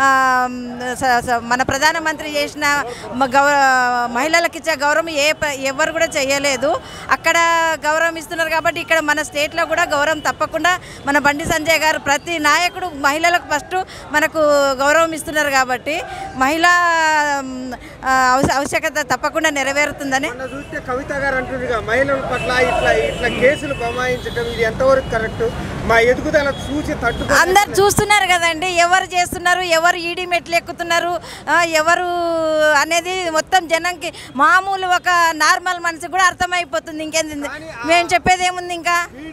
మన ప్రధానమంత్రి చేసిన గౌర మహిళలకు ఇచ్చే గౌరవం ఏ ఎవరు కూడా చేయలేదు. అక్కడ గౌరవం ఇస్తున్నారు కాబట్టి ఇక్కడ మన స్టేట్లో కూడా గౌరవం తప్పకుండా మన బండి సంజయ్ గారు ప్రతి నాయకుడు మహిళలకు ఫస్ట్ మనకు గౌరవం ఇస్తున్నారు కాబట్టి మహిళా ఆవశ్యకత తప్పకుండా నెరవేరుతుందని. చూస్తే కవిత గారు అంటున్నారు మహిళల పట్ల ఇట్లా ఇట్లా కేసులు బమాయించడం ఇది ఎంతవరకు కరెక్ట్? మా ఎదుగుదల చూసి తట్టు అందరు చూస్తున్నారు కదండి, ఎవరు చేస్తున్నారు, ఎవరు ఈడీ మెట్లు ఎక్కుతున్నారు, ఎవరు అనేది మొత్తం జనంకి మామూలు ఒక నార్మల్ మనిషి కూడా అర్థమైపోతుంది. ఇంకేంది మేము చెప్పేది ఏముంది? ఇంకా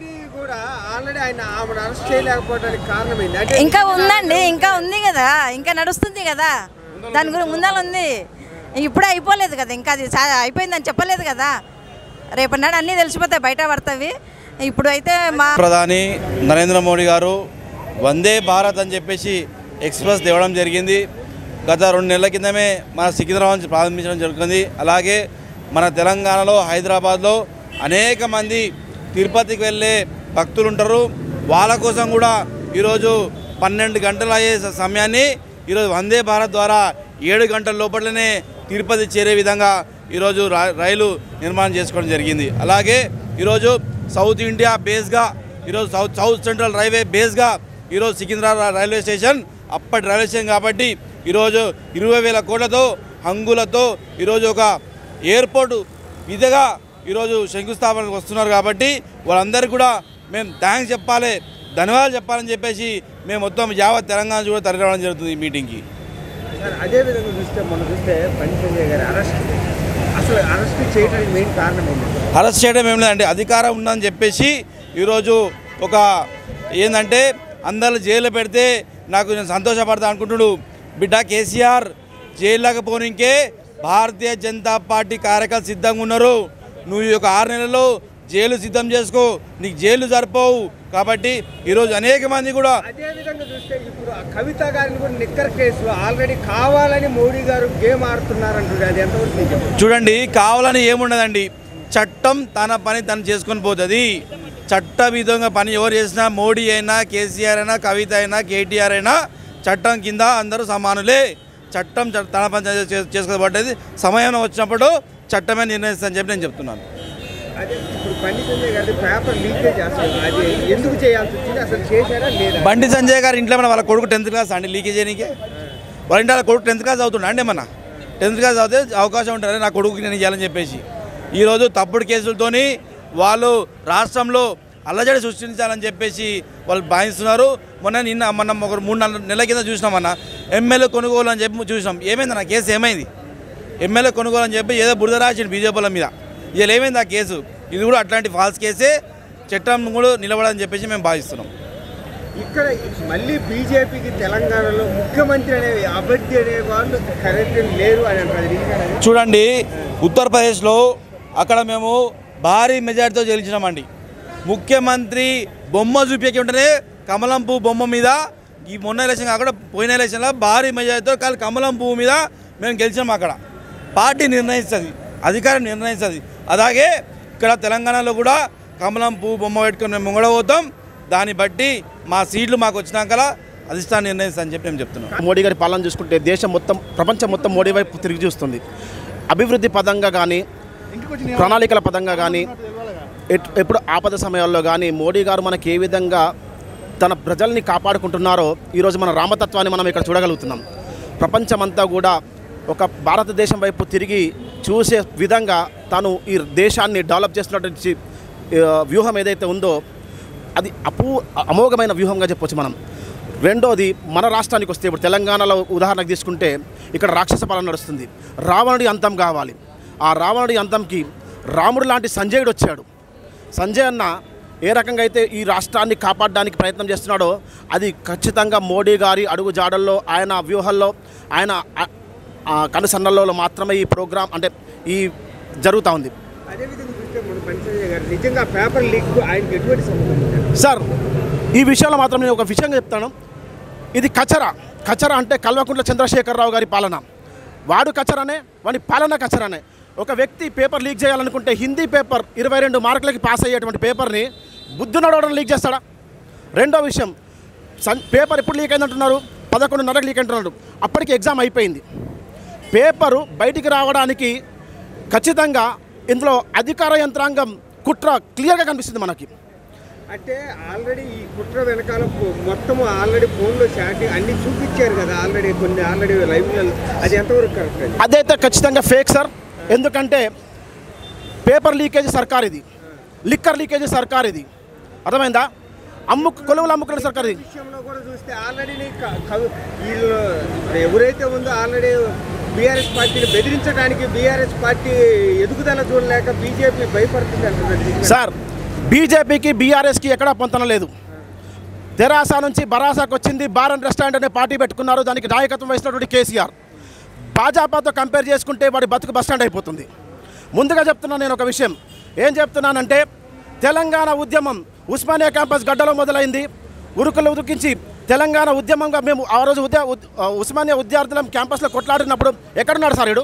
ఇంకా ఉందండి, ఇంకా ఉంది కదా, ఇంకా నడుస్తుంది కదా, దాని గురించి ముందర ఉంది. ఇప్పుడే అయిపోలేదు కదా, ఇంకా అది అయిపోయిందని చెప్పలేదు కదా. రేపటి నాడు అన్నీ తెలిసిపోతాయి, బయట పడతాయి. ఇప్పుడు అయితే మా ప్రధాని నరేంద్ర మోడీ గారు వందే భారత్ అని చెప్పేసి ఎక్స్ప్రెస్ తేవడం జరిగింది. గత రెండు నెలల కిందమే మన సికింద్రాబాద్ నుంచి ప్రారంభించడం జరుగుతుంది. అలాగే మన తెలంగాణలో హైదరాబాద్లో అనేక మంది తిరుపతికి వెళ్ళే భక్తులు ఉంటారు. వాళ్ళ కోసం కూడా ఈరోజు పన్నెండు గంటలు అయ్యే సమయాన్ని ఈరోజు వందే భారత్ ద్వారా ఏడు గంటల లోపలనే తిరుపతి చేరే విధంగా ఈరోజు రైలు నిర్మాణం చేసుకోవడం జరిగింది. అలాగే ఈరోజు సౌత్ ఇండియా బేస్గా ఈరోజు సౌత్ సౌత్ సెంట్రల్ రైల్వే బేస్గా ఈరోజు సికింద్రాబాద్ రైల్వే స్టేషన్ అప్పటి రైల్వే స్టేషన్ కాబట్టి ఈరోజు ఇరవై వేల కోట్లతో హంగులతో ఈరోజు ఒక ఎయిర్పోర్టు విధంగా ఈరోజు శంకుస్థాపనకు వస్తున్నారు. కాబట్టి వాళ్ళందరికీ కూడా మేము థ్యాంక్స్ చెప్పాలి, ధన్యవాదాలు చెప్పాలని చెప్పేసి మేము మొత్తం యావత్ తెలంగాణ కూడా తరలి రావడం జరుగుతుంది ఈ మీటింగ్కి. అదేవిధంగా చూస్తే మనం చూస్తే బండి సంజయ్ గారు అరెస్ట్ అసలు అరెస్ట్ చేయడానికి మెయిన్ కారణం ఏంటి? అరెస్ట్ చేయడం ఏం లేదంటే అధికారం ఉందని చెప్పేసి ఈరోజు ఒక ఏంటంటే అందరూ జైల్లో పెడితే నాకు నేను సంతోషపడతా అనుకుంటున్నాడు. బిడ్డ కేసీఆర్ జైల్లోకి పోనీకే భారతీయ జనతా పార్టీ కార్యకర్తలు సిద్ధంగా ఉన్నారు. నువ్వు ఈ యొక్క ఆరు నెలల్లో జైలు సిద్ధం చేసుకో, నీకు జైలు సరిపోవు. కాబట్టి ఈరోజు అనేక మంది కూడా అదేవిధంగా చూస్తే ఇప్పుడు కవిత గారిని కూడా నిక్కర్ కేసు ఆల్రెడీ కావాలని మోడీ గారు గేమ్ ఆడుతున్నారంటున్నారు. అది ఎంతవరకు చూడండి, కావాలని ఏముండదండి, చట్టం తన పని తను చేసుకొని పోతుంది. చట్ట విధంగా పని ఎవరు చేసినా మోడీ అయినా కేసీఆర్ అయినా కవిత అయినా కేటీఆర్ అయినా చట్టం కింద అందరూ సమానులే. చట్టం తన పని చేసుకోబట్టేది సమయం వచ్చినప్పుడు చట్టమే నిర్ణయిస్తుందని చెప్పి నేను చెప్తున్నాను. బండి సంజయ్ గారు ఇంట్లో మన వాళ్ళ కొడుకు టెన్త్ క్లాస్ అండి లీకేజ్ చేయడానికి. వాళ్ళ ఇంట్లో వాళ్ళ కొడుకు టెన్త్ క్లాస్ అవుతుండ అండి, ఏమన్నా టెన్త్ క్లాస్ అవుతే అవకాశం ఉంటుంది నా కొడుకుకి నేను చేయాలని చెప్పేసి ఈరోజు తప్పుడు కేసులతోని వాళ్ళు రాష్ట్రంలో అల్లజడి సృష్టించాలని చెప్పేసి వాళ్ళు భావిస్తున్నారు. మొన్న నిన్న మొన్న ఒక మూడు నాలుగు నెలల కింద చూసినామన్న ఎమ్మెల్యే కొనుగోలు అని చెప్పి చూసినాం. ఏమైంది నా కేసు ఏమైంది? ఎమ్మెల్యే కొనుగోలు అని చెప్పి ఏదో బురద రాసిండు బీజేపీల మీద. ఇలా ఏమైంది ఆ కేసు? ఇది కూడా అట్లాంటి ఫాల్స్ కేసే, చట్టం కూడా నిలబడని చెప్పేసి మేము భావిస్తున్నాం. ఇక్కడ మళ్ళీ బీజేపీకి తెలంగాణలో ముఖ్యమంత్రి అనే అభ్యర్థి అనే వాళ్ళు కరెక్ట్ లేరు అని అంటారు. చూడండి, ఉత్తరప్రదేశ్లో అక్కడ మేము భారీ మెజార్టీతో గెలిచినామండి. ముఖ్యమంత్రి బొమ్మ చూపించే ఉంటేనే కమలం పువ్వు బొమ్మ మీద ఈ మొన్న ఎలక్షన్ అక్కడ పోయిన ఎలక్షన్లో భారీ మెజార్టీతో కాదు కమలం పువ్వు మీద మేము గెలిచినాం. అక్కడ పార్టీ నిర్ణయిస్తుంది, అధికారం నిర్ణయిస్తుంది. అలాగే ఇక్కడ తెలంగాణలో కూడా కమలం పువ్వు బొమ్మ పెట్టుకుని మేము ముంగడబోతాం. దాన్ని బట్టి మా సీట్లు మాకు వచ్చినాక అధిష్టానం నిర్ణయిస్తా అని చెప్పి మేము చెప్తున్నాం. మోడీ గారి పాలన చూసుకుంటే దేశం మొత్తం ప్రపంచం మొత్తం మోడీ వైపు తిరిగి చూస్తుంది. అభివృద్ధి పదంగా కానీ ప్రణాళికల పదంగా కానీ ఎప్పుడు ఆపద సమయాల్లో కానీ మోడీ గారు మనకి ఏ విధంగా తన ప్రజల్ని కాపాడుకుంటున్నారో ఈరోజు మన రామతత్వాన్ని మనం ఇక్కడ చూడగలుగుతున్నాం. ప్రపంచమంతా కూడా ఒక భారతదేశం వైపు తిరిగి చూసే విధంగా తాను ఈ దేశాన్ని డెవలప్ చేస్తున్నటువంటి వ్యూహం ఏదైతే ఉందో అది అపూ అమోఘమైన వ్యూహంగా చెప్పొచ్చు మనం. రెండోది మన రాష్ట్రానికి వస్తే ఇప్పుడు తెలంగాణలో ఉదాహరణకు తీసుకుంటే ఇక్కడ రాక్షస పాలన నడుస్తుంది. రావణుడి అంతం కావాలి. ఆ రావణుడి అంతంకి రాముడు లాంటి సంజయుడు వచ్చాడు. సంజయ్ అన్న ఏ రకంగా అయితే ఈ రాష్ట్రాన్ని కాపాడడానికి ప్రయత్నం చేస్తున్నాడో అది ఖచ్చితంగా మోడీ గారి అడుగు జాడల్లో ఆయన వ్యూహాల్లో ఆయన కనుసన్నల్లో మాత్రమే ఈ ప్రోగ్రాం అంటే ఈ జరుగుతూ ఉంది. సార్ ఈ విషయంలో మాత్రం నేను ఒక విషయంగా చెప్తాను. ఇది కచరా కచరా అంటే కల్వకుంట్ల చంద్రశేఖరరావు గారి పాలన. వాడు కచ్చరానే, వాడి పాలన కచ్చరానే. ఒక వ్యక్తి పేపర్ లీక్ చేయాలనుకుంటే హిందీ పేపర్ ఇరవై రెండు మార్కులకి పాస్ అయ్యేటువంటి పేపర్ని బుద్ధి నడవడం లీక్ చేస్తాడా? రెండో విషయం, సన్ పేపర్ ఎప్పుడు లీక్ అయిందంటున్నారు? పదకొండున్నరకు లీక్ అంటున్నారు. అప్పటికి ఎగ్జామ్ అయిపోయింది. పేపరు బయటికి రావడానికి ఖచ్చితంగా ఇందులో అధికార యంత్రాంగం కుట్ర క్లియర్గా కనిపిస్తుంది మనకి. అంటే ఆల్రెడీ ఈ కుట్ర వెనకాల మొత్తము ఆల్రెడీ ఫోన్లో చాటింగ్ అన్ని చూపించారు కదా ఆల్రెడీ, కొన్ని ఆల్రెడీ లైవ్లలో. అది ఎంతవరకు కరెక్ట్ అండి? అదైతే ఖచ్చితంగా ఫేక్ సార్. ఎందుకంటే పేపర్ లీకేజ్ సర్కార్ ఇది, లిక్కర్ లీకేజ్ సర్కార్ ఇది. అర్థమైందా? అమ్ముకు కొలువులు అమ్ముకునే సర్కార్ ఇది. విషయంలో కూడా చూస్తే ఆల్రెడీ వీళ్ళు ఎవరైతే ఉందో ఆల్రెడీ బీఆర్ఎస్ పార్టీని బెదిరించడానికి బీఆర్ఎస్ పార్టీ ఎదుగుదల చూడలేక బీజేపీ భయపడుతుంది అంటున్నారు సార్. బీజేపీకి బీఆర్ఎస్కి ఎక్కడా పొంతన లేదు. తెరాస నుంచి బరాసాకు వచ్చింది. బార్ అండ్ రెస్టారెంట్ అనే పార్టీ పెట్టుకున్నారు. దానికి నాయకత్వం వహిస్తున్నటువంటి కేసీఆర్. భాజపాతో కంపేర్ చేసుకుంటే వాడి బతుకు బస్టాండ్ అయిపోతుంది. ముందుగా చెప్తున్నాను నేను ఒక విషయం. ఏం చెప్తున్నానంటే తెలంగాణ ఉద్యమం ఉస్మానియా క్యాంపస్ గడ్డలో మొదలైంది. ఉరుకులు ఉదికించి తెలంగాణ ఉద్యమంగా మేము ఆ రోజు ఉద్య ఉస్మానియా విద్యార్థులం క్యాంపస్లో కొట్లాడినప్పుడు ఎక్కడున్నాడు సార్? ఇడు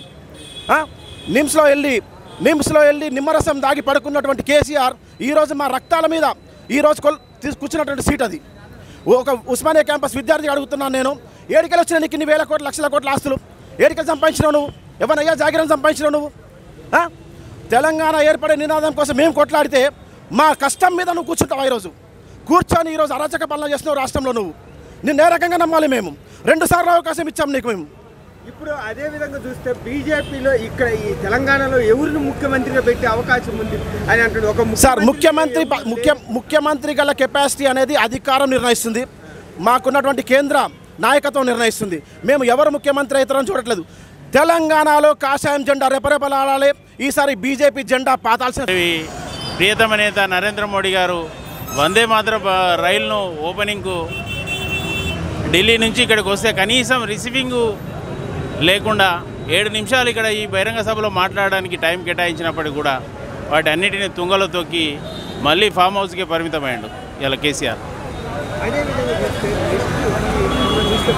నిమ్స్లో వెళ్ళి నిమ్స్లో వెళ్ళి నిమ్మరసం దాగి పడుకున్నటువంటి కేసీఆర్ ఈరోజు మా రక్తాల మీద ఈరోజు కొల్ తీసు కూర్చున్నటువంటి సీట్ అది. ఒక ఉస్మానియా క్యాంపస్ విద్యార్థి అడుగుతున్నాను నేను, ఏడికలు వచ్చిన నీకు ఇన్ని వేల కోట్ల లక్షల కోట్ల ఆస్తులు ఏడికలు సంపాదించినావు నువ్వు? ఎవరయ్యా జాగిరం సంపాదించినావు నువ్వు? తెలంగాణ ఏర్పడే నినాదం కోసం మేము కొట్లాడితే మా కష్టం మీద నువ్వు కూర్చుంటావు. ఈరోజు కూర్చొని ఈరోజు అరాచక పాలన చేస్తున్నావు రాష్ట్రంలో. నువ్వు నిన్ను ఏ రకంగా నమ్మాలి? మేము రెండు సార్లు అవకాశం ఇచ్చాం నీకు. మేము ఇప్పుడు అదే విధంగా చూస్తే బీజేపీలో ఇక్కడ ఈ తెలంగాణలో ఎవరిని ముఖ్యమంత్రిగా పెట్టే అవకాశం ఉంది అని అంటాడు ఒక సార్. ముఖ్యమంత్రి ముఖ్య ముఖ్యమంత్రి గల కెపాసిటీ అనేది అధికారం నిర్ణయిస్తుంది. మాకున్నటువంటి కేంద్ర నాయకత్వం నిర్ణయిస్తుంది. మేము ఎవరు ముఖ్యమంత్రి అవుతారని చూడట్లేదు. తెలంగాణలో కాషాయం జెండా రెపరెపలాడాలి. ఈసారి బీజేపీ జెండా పాతాల్సిన. ప్రియతమ నేత నరేంద్ర మోడీ గారు వందే మాతర రైలును ఓపెనింగ్కు ఢిల్లీ నుంచి ఇక్కడికి వస్తే కనీసం రిసీవింగు లేకుండా ఏడు నిమిషాలు ఇక్కడ ఈ బహిరంగ సభలో మాట్లాడడానికి టైం కేటాయించినప్పటికీ కూడా వాటి అన్నిటిని తుంగలో తొక్కి మళ్ళీ ఫామ్ హౌస్కే పరిమితమైండు ఇలా కేసీఆర్. అదేవిధంగా చూస్తే చూస్తే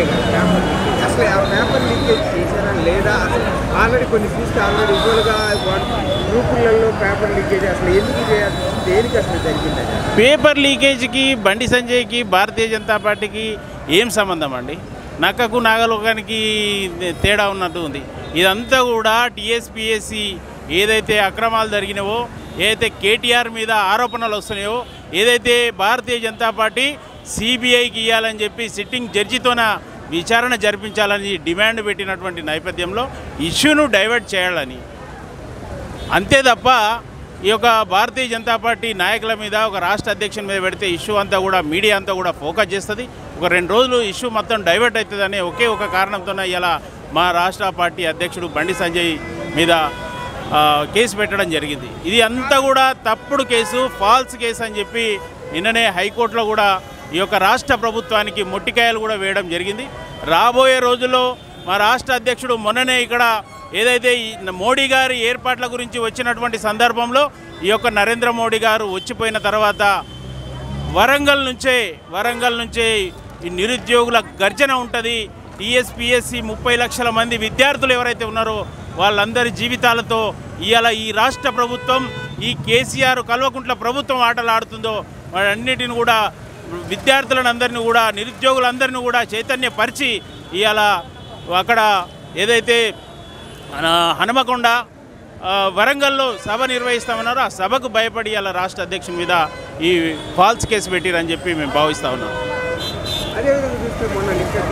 అసలు ఆ పేపర్ లీకేజ్ చేశారా లేదా? ఆల్రెడీ కొన్ని చూస్తే ఆల్రెడీ ఇవ్వలుగా గ్రూపులలో పేపర్ లీకేజ్ అసలు ఎందుకు చేయాలి? దేనికి అసలు జరిగింది? పేపర్ లీకేజ్కి బండి సంజయ్కి భారతీయ జనతా పార్టీకి ఏం సంబంధం అండి? నక్కకు నాగలోకానికి తేడా ఉన్నట్టు ఉంది. ఇదంతా కూడా టీఎస్పీఎస్సీ ఏదైతే అక్రమాలు జరిగినావో, ఏదైతే కేటీఆర్ మీద ఆరోపణలు వస్తున్నాయో, ఏదైతే భారతీయ జనతా పార్టీ సిబిఐకి ఇవ్వాలని చెప్పి సిట్టింగ్ జడ్జితోన విచారణ జరిపించాలని డిమాండ్ పెట్టినటువంటి నేపథ్యంలో ఇష్యూను డైవర్ట్ చేయాలని, అంతే తప్ప ఈ యొక్క భారతీయ జనతా పార్టీ నాయకుల మీద ఒక రాష్ట్ర అధ్యక్షుని మీద పెడితే ఇష్యూ అంతా కూడా మీడియా అంతా కూడా ఫోకస్ చేస్తుంది. ఒక రెండు రోజులు ఇష్యూ మొత్తం డైవర్ట్ అవుతుందనే ఒకే ఒక కారణంతోనే ఇలా మా రాష్ట్ర పార్టీ అధ్యక్షుడు బండి సంజయ్ మీద కేసు పెట్టడం జరిగింది. ఇది అంతా కూడా తప్పుడు కేసు, ఫాల్స్ కేసు అని చెప్పి నిన్ననే హైకోర్టులో కూడా ఈ యొక్క రాష్ట్ర ప్రభుత్వానికి మొట్టికాయలు కూడా వేయడం జరిగింది. రాబోయే రోజుల్లో మా రాష్ట్ర అధ్యక్షుడు మొన్ననే ఇక్కడ ఏదైతే మోడీ గారి ఏర్పాట్ల గురించి వచ్చినటువంటి సందర్భంలో ఈ యొక్క నరేంద్ర మోడీ గారు వచ్చిపోయిన తర్వాత వరంగల్ నుంచే వరంగల్ నుంచే ఈ నిరుద్యోగుల గర్జన ఉంటుంది. టీఎస్పీఎస్సీ ముప్పై లక్షల మంది విద్యార్థులు ఎవరైతే ఉన్నారో వాళ్ళందరి జీవితాలతో ఇవాళ ఈ రాష్ట్ర ప్రభుత్వం, ఈ కేసీఆర్ కల్వకుంట్ల ప్రభుత్వం ఆటలు ఆడుతుందో వాటన్నిటిని కూడా విద్యార్థులను అందరినీ కూడా నిరుద్యోగులందరినీ కూడా చైతన్యపరిచి ఇవాళ అక్కడ ఏదైతే హనుమకొండ వరంగల్లో సభ నిర్వహిస్తామన్నారో ఆ సభకు భయపడి అలా రాష్ట్ర అధ్యక్షుని మీద ఈ ఫాల్స్ కేసు పెట్టిరని చెప్పి మేము భావిస్తూ ఉన్నాం. అదేవిధంగా చూస్తే మొన్న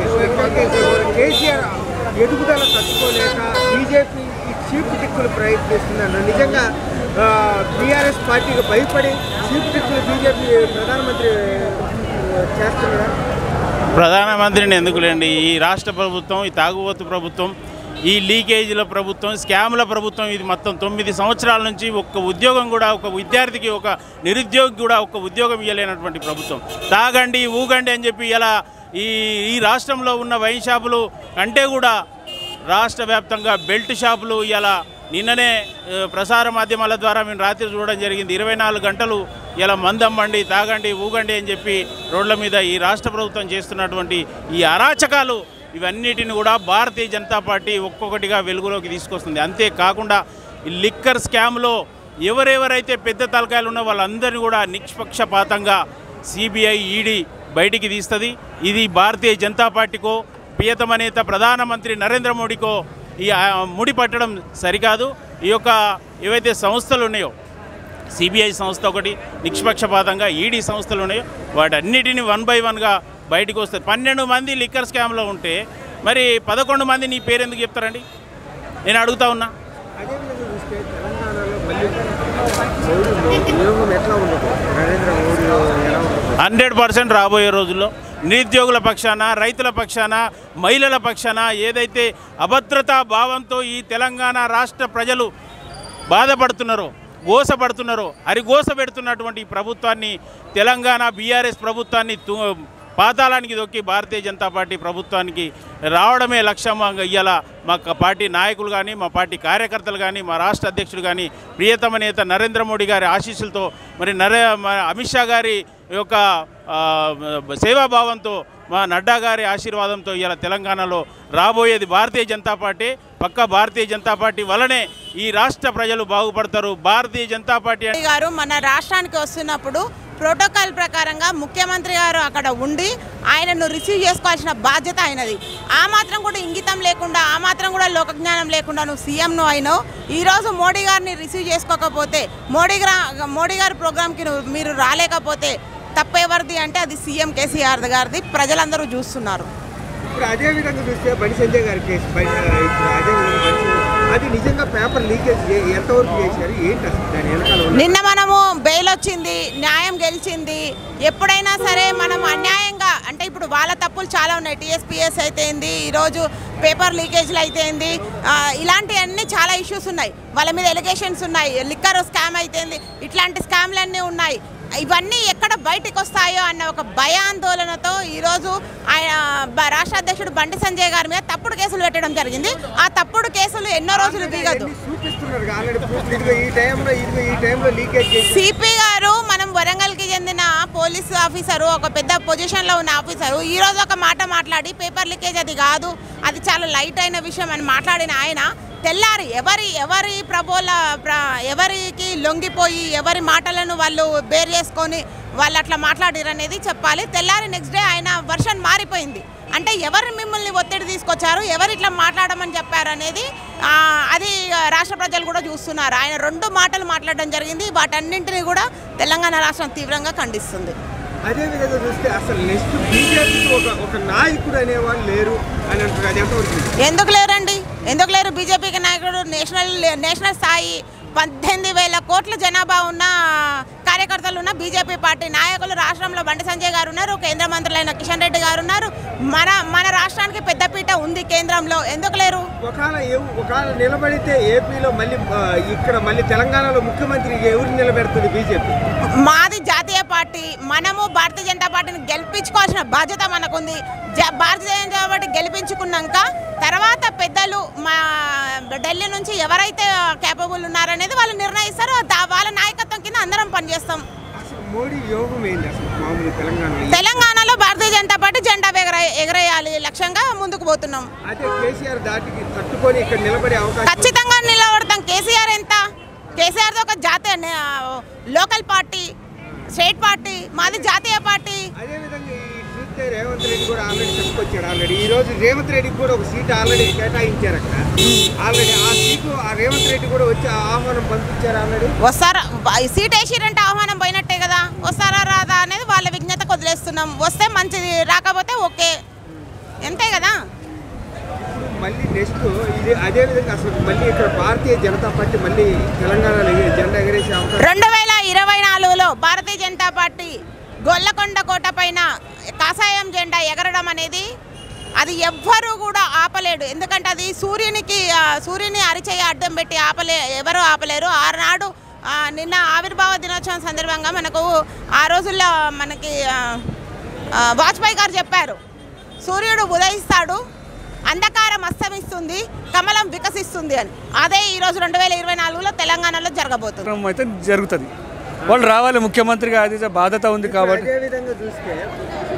కేసీఆర్ ఎదుగుదల తట్టుకోలేక బీజేపీ ఈ చీప్ టిక్కులు ప్రయత్నిస్తుందన్న నిజంగా బీఆర్ఎస్ పార్టీకి భయపడి చీప్ టిక్కులు బీజేపీ ప్రధానమంత్రి చేస్తున్నారా? ప్రధానమంత్రిని ఎందుకులేండి, ఈ రాష్ట్ర ప్రభుత్వం, ఈ తాగుబోతు ప్రభుత్వం, ఈ లీకేజీల ప్రభుత్వం, స్కామ్ల ప్రభుత్వం, ఇది మొత్తం తొమ్మిది సంవత్సరాల నుంచి ఒక్క ఉద్యోగం కూడా, ఒక విద్యార్థికి, ఒక నిరుద్యోగి కూడా ఒక్క ఉద్యోగం ఇవ్వలేనటువంటి ప్రభుత్వం. తాగండి ఊగండి అని చెప్పి ఇలా ఈ ఈ రాష్ట్రంలో ఉన్న వైన్ షాపులు అంటే కూడా రాష్ట్ర వ్యాప్తంగా బెల్ట్ షాపులు ఇలా నిన్ననే ప్రసార మాధ్యమాల ద్వారా మేము రాత్రి చూడడం జరిగింది. ఇరవై నాలుగు గంటలు ఇలా మందమ్మండి, తాగండి ఊగండి అని చెప్పి రోడ్ల మీద ఈ రాష్ట్ర ప్రభుత్వం చేస్తున్నటువంటి ఈ అరాచకాలు ఇవన్నిటిని కూడా భారతీయ జనతా పార్టీ ఒక్కొక్కటిగా వెలుగులోకి తీసుకొస్తుంది. అంతేకాకుండా ఈ లిక్కర్ స్కామ్లో ఎవరెవరైతే పెద్ద తలకాయలు ఉన్నో వాళ్ళందరినీ కూడా నిష్పక్షపాతంగా సిబిఐ ఈడీ బయటికి తీస్తుంది. ఇది భారతీయ జనతా పార్టీకో ప్రియతమ నేత ప్రధానమంత్రి నరేంద్ర మోడీకో ఈ ముడి పట్టడం సరికాదు. ఈ యొక్క ఏవైతే సంస్థలు ఉన్నాయో సిబిఐ సంస్థ ఒకటి, నిష్పక్షపాతంగా ఈడీ సంస్థలు ఉన్నాయో వాటన్నిటిని వన్ బై వన్గా బయటకు వస్తుంది. పన్నెండు మంది లిక్కర్ స్కామ్లో ఉంటే మరి పదకొండు మంది నీ పేరు ఎందుకు చెప్తారండి? నేను అడుగుతా ఉన్నా. హండ్రెడ్ పర్సెంట్ రాబోయే రోజుల్లో నిరుద్యోగుల పక్షాన, రైతుల పక్షాన, మహిళల పక్షాన ఏదైతే అభద్రతా భావంతో ఈ తెలంగాణ రాష్ట్ర ప్రజలు బాధపడుతున్నారో, గోసపడుతున్నారో, అరిగోస పెడుతున్నటువంటి ప్రభుత్వాన్ని, తెలంగాణ బీఆర్ఎస్ ప్రభుత్వాన్ని పాతాళానికి దొక్కి భారతీయ జనతా పార్టీ ప్రభుత్వానికి రావడమే లక్ష్యం. ఇవాళ మా పార్టీ నాయకులు కానీ, మా పార్టీ కార్యకర్తలు కానీ, మా రాష్ట్ర అధ్యక్షుడు కానీ ప్రియతమ నేత నరేంద్ర మోడీ గారి ఆశీస్సులతో, మరి నరే అమిత్ షా గారి యొక్క సేవాభావంతో, మా నడ్డా గారి ఆశీర్వాదంతో ఇవాళ తెలంగాణలో రాబోయేది భారతీయ జనతా పార్టీ. పక్క భారతీయ జనతా పార్టీ వల్లనే ఈ రాష్ట్ర ప్రజలు బాగుపడతారు. భారతీయ జనతా పార్టీ గారు మన రాష్ట్రానికి వస్తున్నప్పుడు ప్రోటోకాల్ ప్రకారంగా ముఖ్యమంత్రి గారు అక్కడ ఉండి ఆయనను రిసీవ్ చేసుకోవాల్సిన బాధ్యత ఆయనది. ఆ మాత్రం కూడా ఇంగితం లేకుండా, ఆ మాత్రం కూడా లోకజ్ఞానం లేకుండా నువ్వు సీఎంను అయినావు. ఈరోజు మోడీ గారిని రిసీవ్ చేసుకోకపోతే, మోడీ మోడీ గారి ప్రోగ్రాంకి మీరు రాలేకపోతే తప్పెవరిది అంటే అది సీఎం కేసీఆర్ గారిది. ప్రజలందరూ చూస్తున్నారు. ఇప్పుడు అదే విధంగా చూస్తే బండి సంజయ్ గారి కేసు ఇప్పుడు అదే అది నిజంగా పేపర్ లీకేజ్ ఎంతవరకు చేశారు, ఏంటి అసలు దాని వెనకాల? నిన్న మనము బెయిల్ వచ్చింది, న్యాయం గెలిచింది. ఎప్పుడైనా సరే మనం అన్యాయంగా అంటే ఇప్పుడు వాళ్ళ తప్పులు చాలా ఉన్నాయి. టీఎస్పీఎస్ అయితే ఏంది, ఈరోజు పేపర్ లీకేజ్లు అయితే ఏంది, ఇలాంటివన్నీ చాలా ఇష్యూస్ ఉన్నాయి. వాళ్ళ మీద ఎలిగేషన్స్ ఉన్నాయి. లిక్కర్ స్కామ్ అయితే ఇట్లాంటి స్కామ్లన్నీ ఉన్నాయి. ఇవన్నీ ఎక్కడ బయటకు వస్తాయో అన్న ఒక భయాందోళనతో ఈరోజు ఆయన రాష్ట్ర అధ్యక్షుడు బండి సంజయ్ గారి మీద తప్పుడు కేసులు పెట్టడం జరిగింది. ఆ తప్పుడు కేసులు ఎన్నో రోజులు దిగదు. సిపి గారు మనం వరంగల్కి చెందిన పోలీసు ఆఫీసరు, ఒక పెద్ద పొజిషన్లో ఉన్న ఆఫీసరు, ఈరోజు ఒక మాట మాట్లాడి పేపర్ లీకేజ్ అది కాదు, అది చాలా లైట్ అయిన విషయం అని మాట్లాడిన ఆయన తెల్లారి ఎవరి ఎవరి ప్రబోల ఎవరికి లొంగిపోయి ఎవరి మాటలను వాళ్ళు బేర్ చేసుకొని వాళ్ళు అట్లా మాట్లాడారు అనేది చెప్పాలి. తెల్లారి నెక్స్ట్ డే ఆయన వర్షన్ మారిపోయింది. అంటే ఎవరు మిమ్మల్ని ఒత్తిడి తీసుకొచ్చారు, ఎవరు ఇట్లా మాట్లాడమని చెప్పారు అనేది అది రాష్ట్ర ప్రజలు కూడా చూస్తున్నారు. ఆయన రెండు మాటలు మాట్లాడడం జరిగింది. వాటన్నింటినీ కూడా తెలంగాణ రాష్ట్రం తీవ్రంగా ఖండిస్తుంది. అదే విధంగా చూస్తే అసలు నెక్స్ట్ బీజేపీకి ఒక ఒక నాయకుడు అనేవాళ్ళు లేరు అని అంటారు. అది ఎంతవరకు? ఎందుకు లేరండి, ఎందుకు లేరు? బీజేపీకి నాయకుడు నేషనల్ నేషనల్ స్థాయి పద్దెనిమిది వేల కోట్ల జనాభా ఉన్న కార్యకర్తలు ఉన్న బీజేపీ పార్టీ నాయకులు రాష్ట్రంలో బండి సంజయ్ గారు ఉన్నారు, కేంద్ర మంత్రులైన కిషన్ రెడ్డి గారు ఉన్నారు. మన మన రాష్ట్రానికి పెద్దపీట ఉంది కేంద్రంలో, ఎందుకు లేరు? ఒకవేళ ఒకవేళ నిలబడితే ఏపీలో మళ్ళీ ఇక్కడ మళ్ళీ తెలంగాణలో ముఖ్యమంత్రి ఎవరు నిలబెడుతుంది? బీజేపీ. మాది జాతీయ పార్టీ, మనము భారతీయ జనతా పార్టీని గెలిపించుకోవాల్సిన బాధ్యత మనకుంది. భారతీయ జనతా పార్టీ గెలిపించుకున్నాక తర్వాత పెద్దలు మా ఢిల్లీ నుంచి ఎవరైతే కేపబుల్ ఉన్నారనేది వాళ్ళు నిర్ణయిస్తారు. వాళ్ళ నాయకత్వం కింద అందరం పనిచేస్తాం. తెలంగాణలో భారతీయ జనతా పార్టీ జెండా ఎగరేయాలి లక్ష్యంగా ముందుకు పోతున్నాం. ఖచ్చితంగా నిలబడతాం. కేసీఆర్ ఎంత కేసీఆర్ ఒక జాతీయ లోకల్ పార్టీ, స్టేట్ పార్టీ, మాది జాతీయ పార్టీ. రేవంత్ రెడ్డి కూడా ఆల్రెడీ చెప్పుకొచ్చాడు. ఆల్రెడీ ఈ రోజు రేవంత్ రెడ్డికి కూడా ఒక సీట్ ఆల్రెడీ కేటాయించారు అక్కడ. ఆల్రెడీ ఆ సీటు ఆ రేవంత్ రెడ్డి కూడా వచ్చి ఆహ్వానం పంపించారు. ఆల్రెడీ వస్తారా సీట్ వేసిరంటే ఆహ్వానం పోయినట్టే కదా, వస్తారా రాదా అనేది వాళ్ళ విజ్ఞతకు వదిలేస్తున్నాం. వస్తే మంచిది, రాకపోతే ఓకే, అంతే కదా. మళ్ళీ నెక్స్ట్ ఇది అదే విధంగా అసలు మళ్ళీ ఇక్కడ భారతీయ జనతా పార్టీ మళ్ళీ తెలంగాణలో జెండా ఎగరేసే అవకాశం రెండు వేల ఇరవై నాలుగులో భారతీయ జనతా పార్టీ గొల్లకొండ కోట పైన కాషాయం జెండా ఎగరడం అనేది అది ఎవ్వరూ కూడా ఆపలేడు. ఎందుకంటే అది సూర్యునికి సూర్యుని అరిచేయ అడ్డం పెట్టి ఆపలే ఎవరూ ఆపలేరు. ఆనాడు నిన్న ఆవిర్భావ దినోత్సవం సందర్భంగా మనకు ఆ రోజుల్లో మనకి వాజ్పేయి గారు చెప్పారు, సూర్యుడు ఉదయిస్తాడు, అంధకారం అస్తమిస్తుంది, కమలం వికసిస్తుంది అని. అదే ఈరోజు రెండు వేల ఇరవై నాలుగులో తెలంగాణలో జరగబోతుంది. అయితే జరుగుతుంది. వాళ్ళు రావాలి ముఖ్యమంత్రిగా, అది బాధ్యత ఉంది కాబట్టి. అదే విధంగా చూస్తే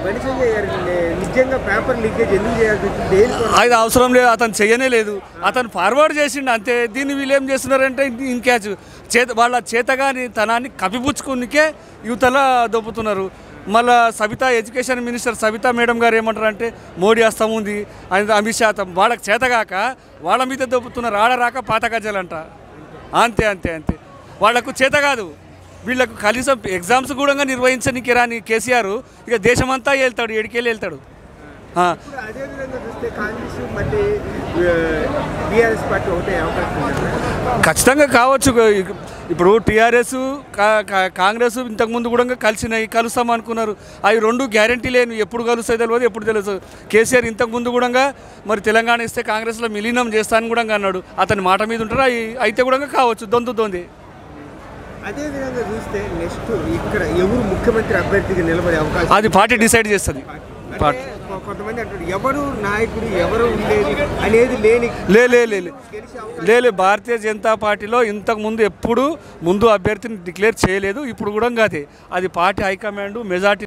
బండి సంజయ్ గారు నిజంగా పేపర్ లీకేజ్ ఎందుకు చేయాల్సి వచ్చింది? దేని కోసం? అది అవసరం లేదు, అతను చెయ్యనే లేదు, అతను ఫార్వర్డ్ చేసిండు అంతే. దీన్ని వీళ్ళు ఏం చేస్తున్నారంటే ఇంక్యాచ్ చేత వాళ్ళ చేతగాని తనాన్ని కప్పిపుచ్చుకునికే యువతల దొబ్బుతున్నారు. మళ్ళీ Sabita education minister Sabita madam గారు ఏమంటారంటే మోడీ హస్తం ఉంది ఆయన అమిత్ షా వాళ్ళకి చేతగాక వాళ్ళ మీద దొబ్బుతున్నారు. ఆడరాక పాత గజ్జలంట. అంతే అంతే అంతే వాళ్లకు చేత కాదు. వీళ్ళకు కనీసం ఎగ్జామ్స్ కూడా నిర్వహించడానికి రాని కేసీఆర్ ఇక దేశమంతా వెళ్తాడు, ఏడికెళ్ళి వెళ్తాడు. అదేవిధంగా చూస్తే కాంగ్రెస్ మళ్ళీ బీఆర్ఎస్ పార్టీ ఒకటే అవకాశం ఉంది. ఖచ్చితంగా కావచ్చు. ఇప్పుడు టీఆర్ఎస్ కాంగ్రెస్ ఇంతకుముందు కూడా కలిసినాయి, కలుస్తాం అనుకున్నారు. అవి రెండు గ్యారంటీ లేని, ఎప్పుడు కలుస్తాయి తెలియదు, ఎప్పుడు తెలుసు. కేసీఆర్ ఇంతకుముందు కూడా మరి తెలంగాణ ఇస్తే కాంగ్రెస్లో విలీనం చేస్తానని కూడా అన్నాడు. అతని మాట మీద ఉంటారు. అవి అయితే కూడా కావచ్చు, దొందు దొంది. అదేవిధంగా చూస్తే నెక్స్ట్ ఇక్కడ ఎవరు ముఖ్యమంత్రి అభ్యర్థిగా నిలబడే అవకాశం అది పార్టీ డిసైడ్ చేస్తుంది. కొంతమంది అంటారు ఎవరు నాయకుడు ఎవరు ఉండేది అనేది లేని లే లే లే లే భారతీయ జనతా పార్టీలో ఇంతకు ముందు ఎప్పుడు ముందు అభ్యర్థిని డిక్లేర్ చేయలేదు. ఇప్పుడు కూడా కాదే, అది పార్టీ హైకమాండ్ మెజార్టీ